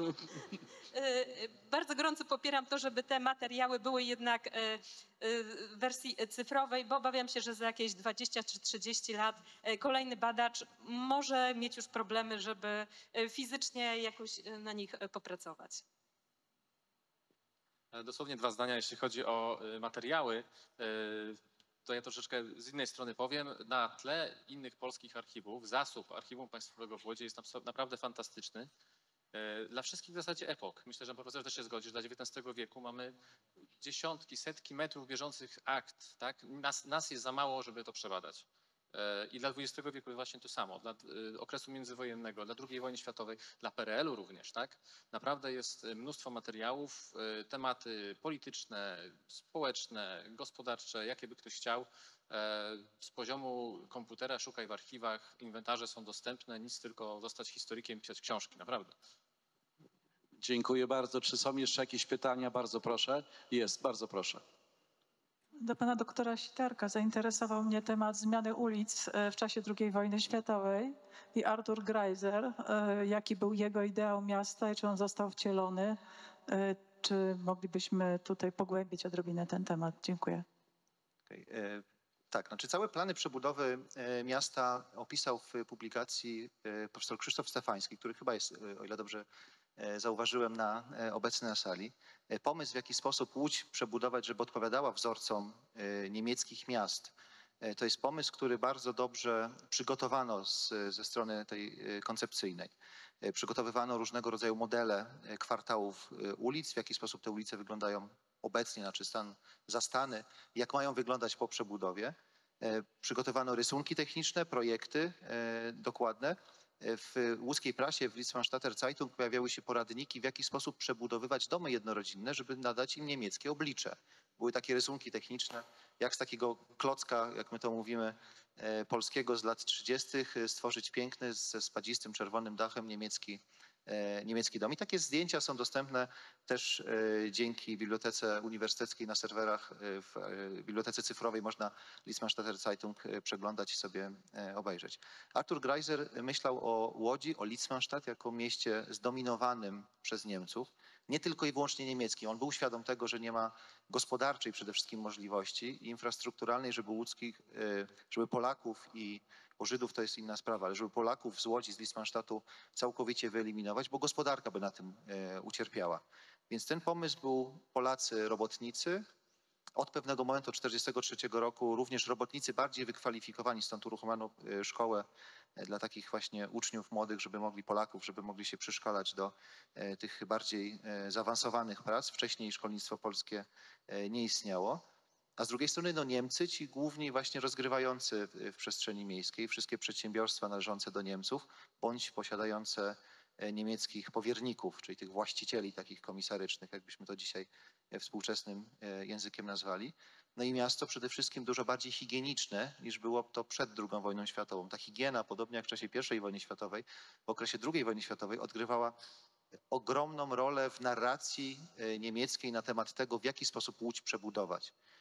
Bardzo gorąco popieram to, żeby te materiały były jednak w wersji cyfrowej, bo obawiam się, że za jakieś dwadzieścia czy trzydzieści lat kolejny badacz może mieć już problemy, żeby fizycznie jakoś na nich popracować. Dosłownie dwa zdania, jeśli chodzi o materiały. To ja troszeczkę z innej strony powiem. Na tle innych polskich archiwów, zasób Archiwum Państwowego w Łodzi jest naprawdę fantastyczny. Dla wszystkich w zasadzie epok. Myślę, że profesor też się zgodzi, że dla dziewiętnastego wieku mamy dziesiątki, setki metrów bieżących akt. Tak? Nas, nas jest za mało, żeby to przebadać. I dla dwudziestego wieku właśnie to samo. Dla okresu międzywojennego, dla drugiej wojny światowej, dla P R L u również. Tak? Naprawdę jest mnóstwo materiałów, tematy polityczne, społeczne, gospodarcze, jakie by ktoś chciał. Z poziomu komputera szukaj w archiwach, inwentarze są dostępne, nic tylko zostać historykiem i pisać książki, naprawdę. Dziękuję bardzo. Czy są jeszcze jakieś pytania? Bardzo proszę. Jest, bardzo proszę. Do pana doktora Sitarka. Zainteresował mnie temat zmiany ulic w czasie drugiej wojny światowej i Arthur Greiser, jaki był jego ideał miasta i czy on został wcielony. Czy moglibyśmy tutaj pogłębić odrobinę ten temat? Dziękuję. Okay. Tak, znaczy całe plany przebudowy miasta opisał w publikacji profesor Krzysztof Stefański, który chyba jest, o ile dobrze zauważyłem, na, obecny na sali. Pomysł, w jaki sposób Łódź przebudować, żeby odpowiadała wzorcom niemieckich miast, to jest pomysł, który bardzo dobrze przygotowano z, ze strony tej koncepcyjnej. Przygotowywano różnego rodzaju modele kwartałów ulic, w jaki sposób te ulice wyglądają obecnie, znaczy stan zastany, jak mają wyglądać po przebudowie. Przygotowano rysunki techniczne, projekty dokładne. W łódzkiej prasie, w Litzmannstatter Zeitung pojawiały się poradniki, w jaki sposób przebudowywać domy jednorodzinne, żeby nadać im niemieckie oblicze. Były takie rysunki techniczne, jak z takiego klocka, jak my to mówimy, polskiego z lat trzydziestych stworzyć piękny, ze spadzistym czerwonym dachem niemiecki, niemiecki dom. I takie zdjęcia są dostępne też dzięki Bibliotece Uniwersyteckiej na serwerach w Bibliotece Cyfrowej. Można Litzmannstatter Zeitung przeglądać i sobie obejrzeć. Arthur Greiser myślał o Łodzi, o Litzmannstadt jako mieście zdominowanym przez Niemców. Nie tylko i wyłącznie niemieckim. On był świadom tego, że nie ma gospodarczej przede wszystkim możliwości i infrastrukturalnej, żeby łódzkich, żeby Polaków i bo Żydów to jest inna sprawa, ale żeby Polaków z Łodzi, z Litzmannstadtu całkowicie wyeliminować, bo gospodarka by na tym e, ucierpiała. Więc ten pomysł był Polacy robotnicy. Od pewnego momentu, od tysiąc dziewięćset czterdziestego trzeciego roku, również robotnicy bardziej wykwalifikowani, stąd uruchomiono e, szkołę e, dla takich właśnie uczniów młodych, żeby mogli Polaków, żeby mogli się przyszkalać do e, tych bardziej e, zaawansowanych prac. Wcześniej szkolnictwo polskie e, nie istniało. A z drugiej strony no Niemcy, ci główni właśnie rozgrywający w, w przestrzeni miejskiej, wszystkie przedsiębiorstwa należące do Niemców, bądź posiadające niemieckich powierników, czyli tych właścicieli takich komisarycznych, jakbyśmy to dzisiaj współczesnym językiem nazwali. No i miasto przede wszystkim dużo bardziej higieniczne niż było to przed drugą wojną światową. Ta higiena, podobnie jak w czasie pierwszej wojny światowej, w okresie drugiej wojny światowej odgrywała ogromną rolę w narracji niemieckiej na temat tego, w jaki sposób Łódź przebudować.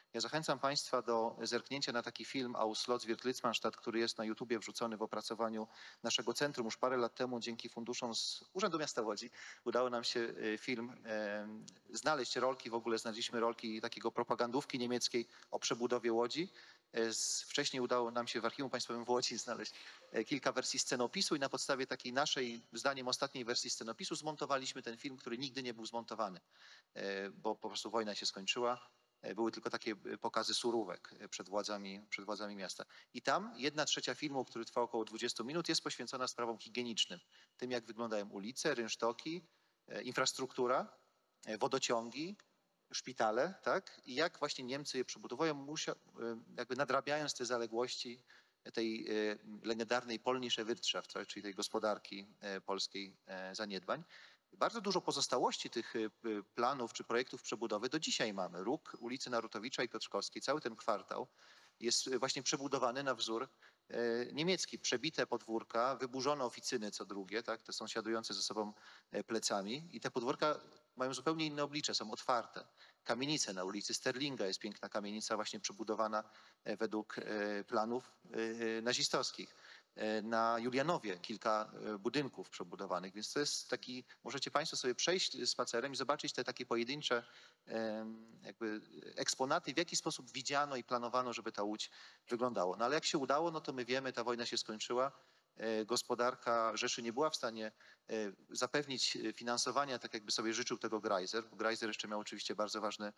Ja zachęcam Państwa do zerknięcia na taki film Auslotz wird Litzmannstadt, który jest na YouTubie wrzucony w opracowaniu naszego centrum. Już parę lat temu dzięki funduszom z Urzędu Miasta Łodzi udało nam się film e, znaleźć rolki, w ogóle znaleźliśmy rolki takiego propagandówki niemieckiej o przebudowie Łodzi. E, z, wcześniej udało nam się w Archiwum Państwowym w Łodzi znaleźć e, kilka wersji scenopisu i na podstawie takiej naszej, zdaniem ostatniej wersji scenopisu zmontowaliśmy ten film, który nigdy nie był zmontowany, e, bo po prostu wojna się skończyła. Były tylko takie pokazy surówek przed władzami, przed władzami miasta. I tam jedna trzecia filmu, który trwa około dwudziestu minut, jest poświęcona sprawom higienicznym. Tym, jak wyglądają ulice, rynsztoki, infrastruktura, wodociągi, szpitale, tak? I jak właśnie Niemcy je przebudowują, musia, jakby nadrabiając te zaległości tej legendarnej Polnische Wirtschaft, czyli tej gospodarki polskiej zaniedbań. Bardzo dużo pozostałości tych planów czy projektów przebudowy do dzisiaj mamy. Róg ulicy Narutowicza i Piotrkowskiej, cały ten kwartał jest właśnie przebudowany na wzór niemiecki. Przebite podwórka, wyburzone oficyny co drugie, tak, te sąsiadujące ze sobą plecami i te podwórka mają zupełnie inne oblicze, są otwarte. Kamienice na ulicy Sterlinga, jest piękna kamienica właśnie przebudowana według planów nazistowskich. Na Julianowie kilka budynków przebudowanych, więc to jest taki, możecie Państwo sobie przejść spacerem i zobaczyć te takie pojedyncze jakby eksponaty, w jaki sposób widziano i planowano, żeby ta Łódź wyglądała. No ale jak się udało, no to my wiemy, ta wojna się skończyła, gospodarka Rzeszy nie była w stanie zapewnić finansowania, tak jakby sobie życzył tego Greiser. Greiser jeszcze miał oczywiście bardzo ważny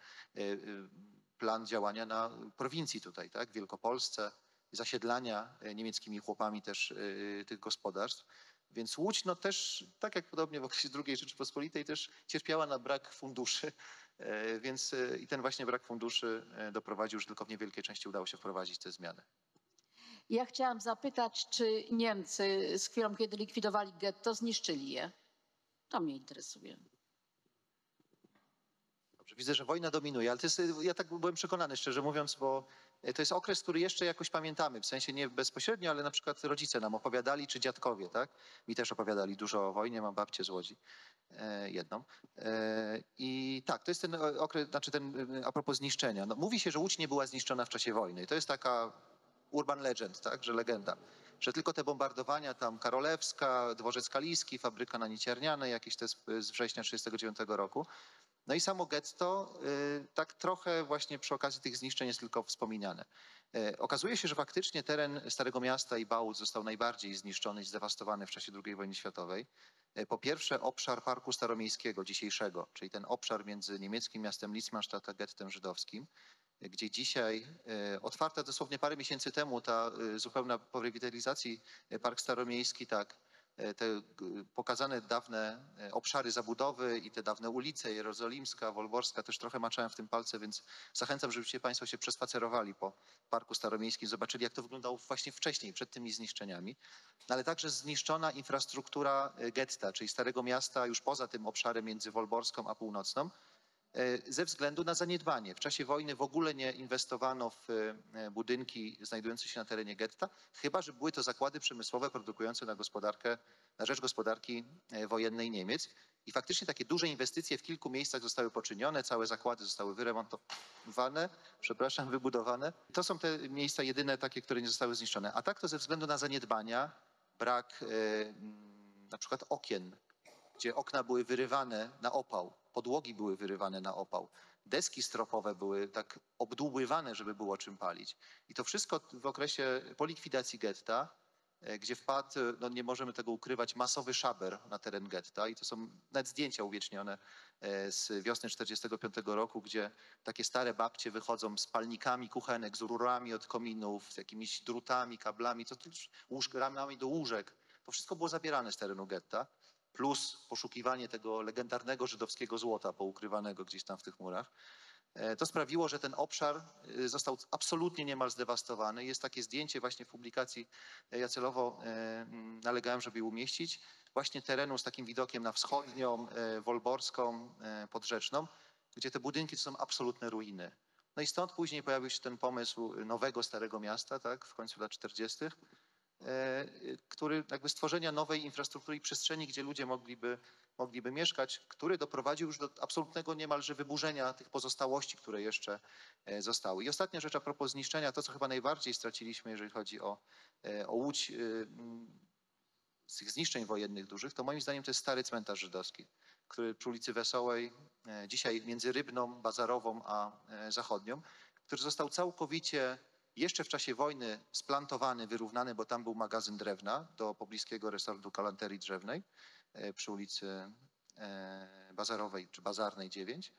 plan działania na prowincji tutaj, tak, w Wielkopolsce, zasiedlania niemieckimi chłopami też y, tych gospodarstw. Więc Łódź no też, tak jak podobnie w okresie drugiej Rzeczypospolitej, też cierpiała na brak funduszy, y, więc y, i ten właśnie brak funduszy doprowadził, że tylko w niewielkiej części udało się wprowadzić te zmiany. Ja chciałam zapytać, czy Niemcy z chwilą, kiedy likwidowali getto, zniszczyli je? To mnie interesuje. Dobrze, widzę, że wojna dominuje, ale to jest, ja tak byłem przekonany, szczerze mówiąc, bo to jest okres, który jeszcze jakoś pamiętamy, w sensie nie bezpośrednio, ale na przykład rodzice nam opowiadali, czy dziadkowie, tak? Mi też opowiadali dużo o wojnie, mam babcię z Łodzi, e, jedną. E, I tak, to jest ten okres, znaczy ten, a propos zniszczenia. No, mówi się, że Łódź nie była zniszczona w czasie wojny. To jest taka urban legend, tak, że legenda. Że tylko te bombardowania tam Karolewska, Dworzec Kaliski, fabryka na Niciarnianej, jakieś te z, z września tysiąc dziewięćset trzydziestego dziewiątego roku. No i samo getto y, tak trochę właśnie przy okazji tych zniszczeń jest tylko wspominane. Y, okazuje się, że faktycznie teren Starego Miasta i Bałut został najbardziej zniszczony i zdewastowany w czasie drugiej wojny światowej. Y, po pierwsze obszar Parku Staromiejskiego dzisiejszego, czyli ten obszar między niemieckim miastem Litzmannstadt a gettem żydowskim, y, gdzie dzisiaj y, otwarta dosłownie parę miesięcy temu ta y, zupełna po rewitalizacji y, Park Staromiejski, tak, te pokazane dawne obszary zabudowy i te dawne ulice, Jerozolimska, Wolborska, też trochę maczałem w tym palce, więc zachęcam, żebyście Państwo się przespacerowali po Parku Staromiejskim, zobaczyli, jak to wyglądało właśnie wcześniej, przed tymi zniszczeniami. Ale także zniszczona infrastruktura getta, czyli Starego Miasta, już poza tym obszarem między Wolborską a Północną, ze względu na zaniedbanie. W czasie wojny w ogóle nie inwestowano w budynki znajdujące się na terenie getta, chyba że były to zakłady przemysłowe produkujące na gospodarkę, na rzecz gospodarki wojennej Niemiec. I faktycznie takie duże inwestycje w kilku miejscach zostały poczynione, całe zakłady zostały wyremontowane, przepraszam, wybudowane. To są te miejsca jedyne takie, które nie zostały zniszczone. A tak to ze względu na zaniedbania, brak na przykład okien, gdzie okna były wyrywane na opał, podłogi były wyrywane na opał, deski stropowe były tak obdłubywane, żeby było czym palić. I to wszystko w okresie po likwidacji getta, gdzie wpadł, no nie możemy tego ukrywać, masowy szaber na teren getta i to są nawet zdjęcia uwiecznione z wiosny tysiąc dziewięćset czterdziestego piątego roku, gdzie takie stare babcie wychodzą z palnikami kuchenek, z rurami od kominów, z jakimiś drutami, kablami, to łóżk, ramami do łóżek. To wszystko było zabierane z terenu getta. Plus poszukiwanie tego legendarnego żydowskiego złota poukrywanego gdzieś tam w tych murach. To sprawiło, że ten obszar został absolutnie niemal zdewastowany. Jest takie zdjęcie właśnie w publikacji, ja celowo nalegałem, żeby je umieścić, właśnie terenu z takim widokiem na wschodnią, wolborską, podrzeczną, gdzie te budynki to są absolutne ruiny. No i stąd później pojawił się ten pomysł nowego Starego Miasta, tak, w końcu lat czterdziestych. który jakby stworzenia nowej infrastruktury i przestrzeni, gdzie ludzie mogliby, mogliby mieszkać, który doprowadził już do absolutnego niemalże wyburzenia tych pozostałości, które jeszcze zostały. I ostatnia rzecz a propos zniszczenia, to co chyba najbardziej straciliśmy, jeżeli chodzi o, o Łódź, z tych zniszczeń wojennych dużych, to moim zdaniem to jest stary cmentarz żydowski, który przy ulicy Wesołej, dzisiaj między Rybną, Bazarową a Zachodnią, który został całkowicie jeszcze w czasie wojny splantowany, wyrównany, bo tam był magazyn drewna do pobliskiego resortu kalanterii drzewnej przy ulicy Bazarowej czy Bazarnej dziewięć.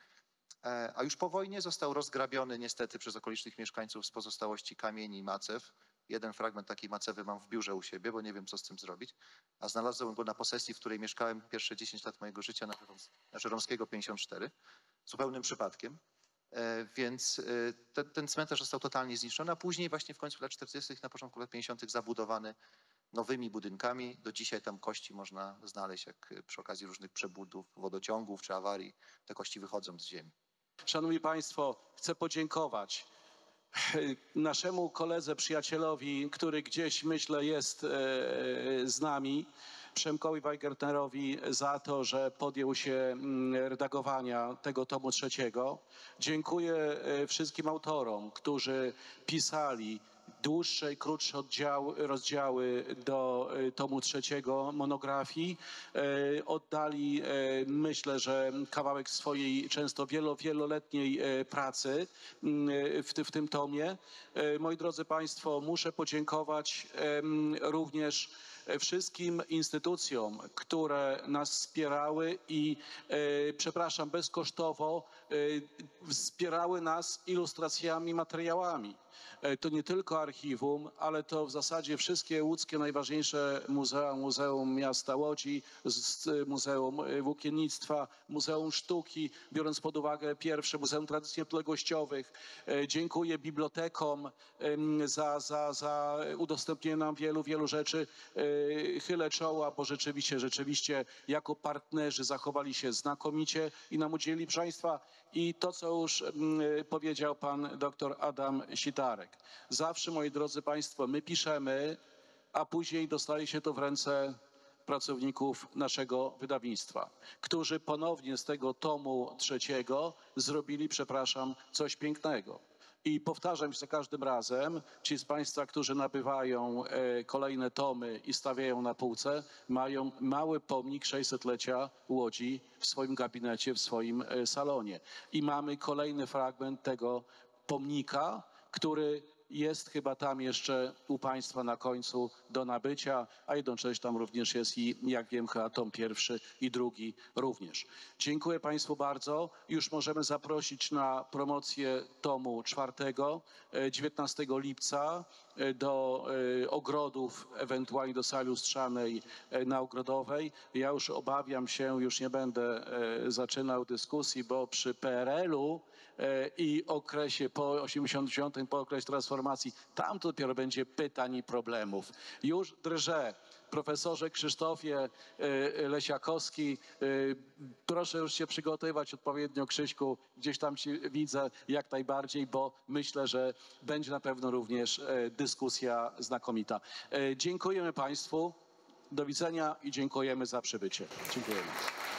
A już po wojnie został rozgrabiony niestety przez okolicznych mieszkańców z pozostałości kamieni i macew. Jeden fragment takiej macewy mam w biurze u siebie, bo nie wiem, co z tym zrobić. A znalazłem go na posesji, w której mieszkałem pierwsze dziesięć lat mojego życia na, na Żeromskiego pięćdziesiąt cztery. Zupełnym przypadkiem. Więc ten, ten cmentarz został totalnie zniszczony, a później właśnie w końcu lat czterdziestych, na początku lat pięćdziesiątych zabudowany nowymi budynkami. Do dzisiaj tam kości można znaleźć, jak przy okazji różnych przebudów, wodociągów czy awarii, te kości wychodzą z ziemi. Szanowni Państwo, chcę podziękować naszemu koledze, przyjacielowi, który gdzieś, myślę, jest z nami, Przemkowi Weigertnerowi, za to, że podjął się redagowania tego tomu trzeciego. Dziękuję wszystkim autorom, którzy pisali dłuższe i krótsze oddziały, rozdziały do tomu trzeciego monografii. Oddali, myślę, że kawałek swojej często wielo, wieloletniej pracy w, w tym tomie. Moi drodzy Państwo, muszę podziękować również wszystkim instytucjom, które nas wspierały i, e, przepraszam, bezkosztowo e, wspierały nas ilustracjami, materiałami. E, to nie tylko archiwum, ale to w zasadzie wszystkie łódzkie najważniejsze muzea, Muzeum Miasta Łodzi, z, Muzeum Włókiennictwa, Muzeum Sztuki, biorąc pod uwagę pierwsze Muzeum Tradycji Niepodległościowych. E, dziękuję bibliotekom e, za, za, za udostępnienie nam wielu, wielu rzeczy. E, Chylę czoła, bo rzeczywiście, rzeczywiście jako partnerzy zachowali się znakomicie i nam udzielili Państwa. I to, co już mm, powiedział pan doktor Adam Sitarek. Zawsze, moi drodzy Państwo, my piszemy, a później dostaje się to w ręce pracowników naszego wydawnictwa, którzy ponownie z tego tomu trzeciego zrobili, przepraszam, coś pięknego. I powtarzam się za każdym razem, ci z Państwa, którzy nabywają e, kolejne tomy i stawiają na półce, mają mały pomnik sześćsetlecia Łodzi w swoim gabinecie, w swoim e, salonie. I mamy kolejny fragment tego pomnika, który jest chyba tam jeszcze u Państwa na końcu do nabycia, a jednocześnie tam również jest i, jak wiem, chyba tom pierwszy i drugi również. Dziękuję Państwu bardzo. Już możemy zaprosić na promocję tomu czwartego, dziewiętnastego lipca do ogrodów, ewentualnie do sali lustrzanej na Ogrodowej. Ja już obawiam się, już nie będę zaczynał dyskusji, bo przy P R L-u i okresie po osiemdziesiątym dziewiątym, po okresie transformacji, tam to dopiero będzie pytań i problemów. Już drżę. Profesorze Krzysztofie Lesiakowski, proszę już się przygotowywać odpowiednio, Krzyśku, gdzieś tam ci widzę jak najbardziej, bo myślę, że będzie na pewno również dyskusja znakomita. Dziękujemy Państwu, do widzenia i dziękujemy za przybycie. Dziękujemy.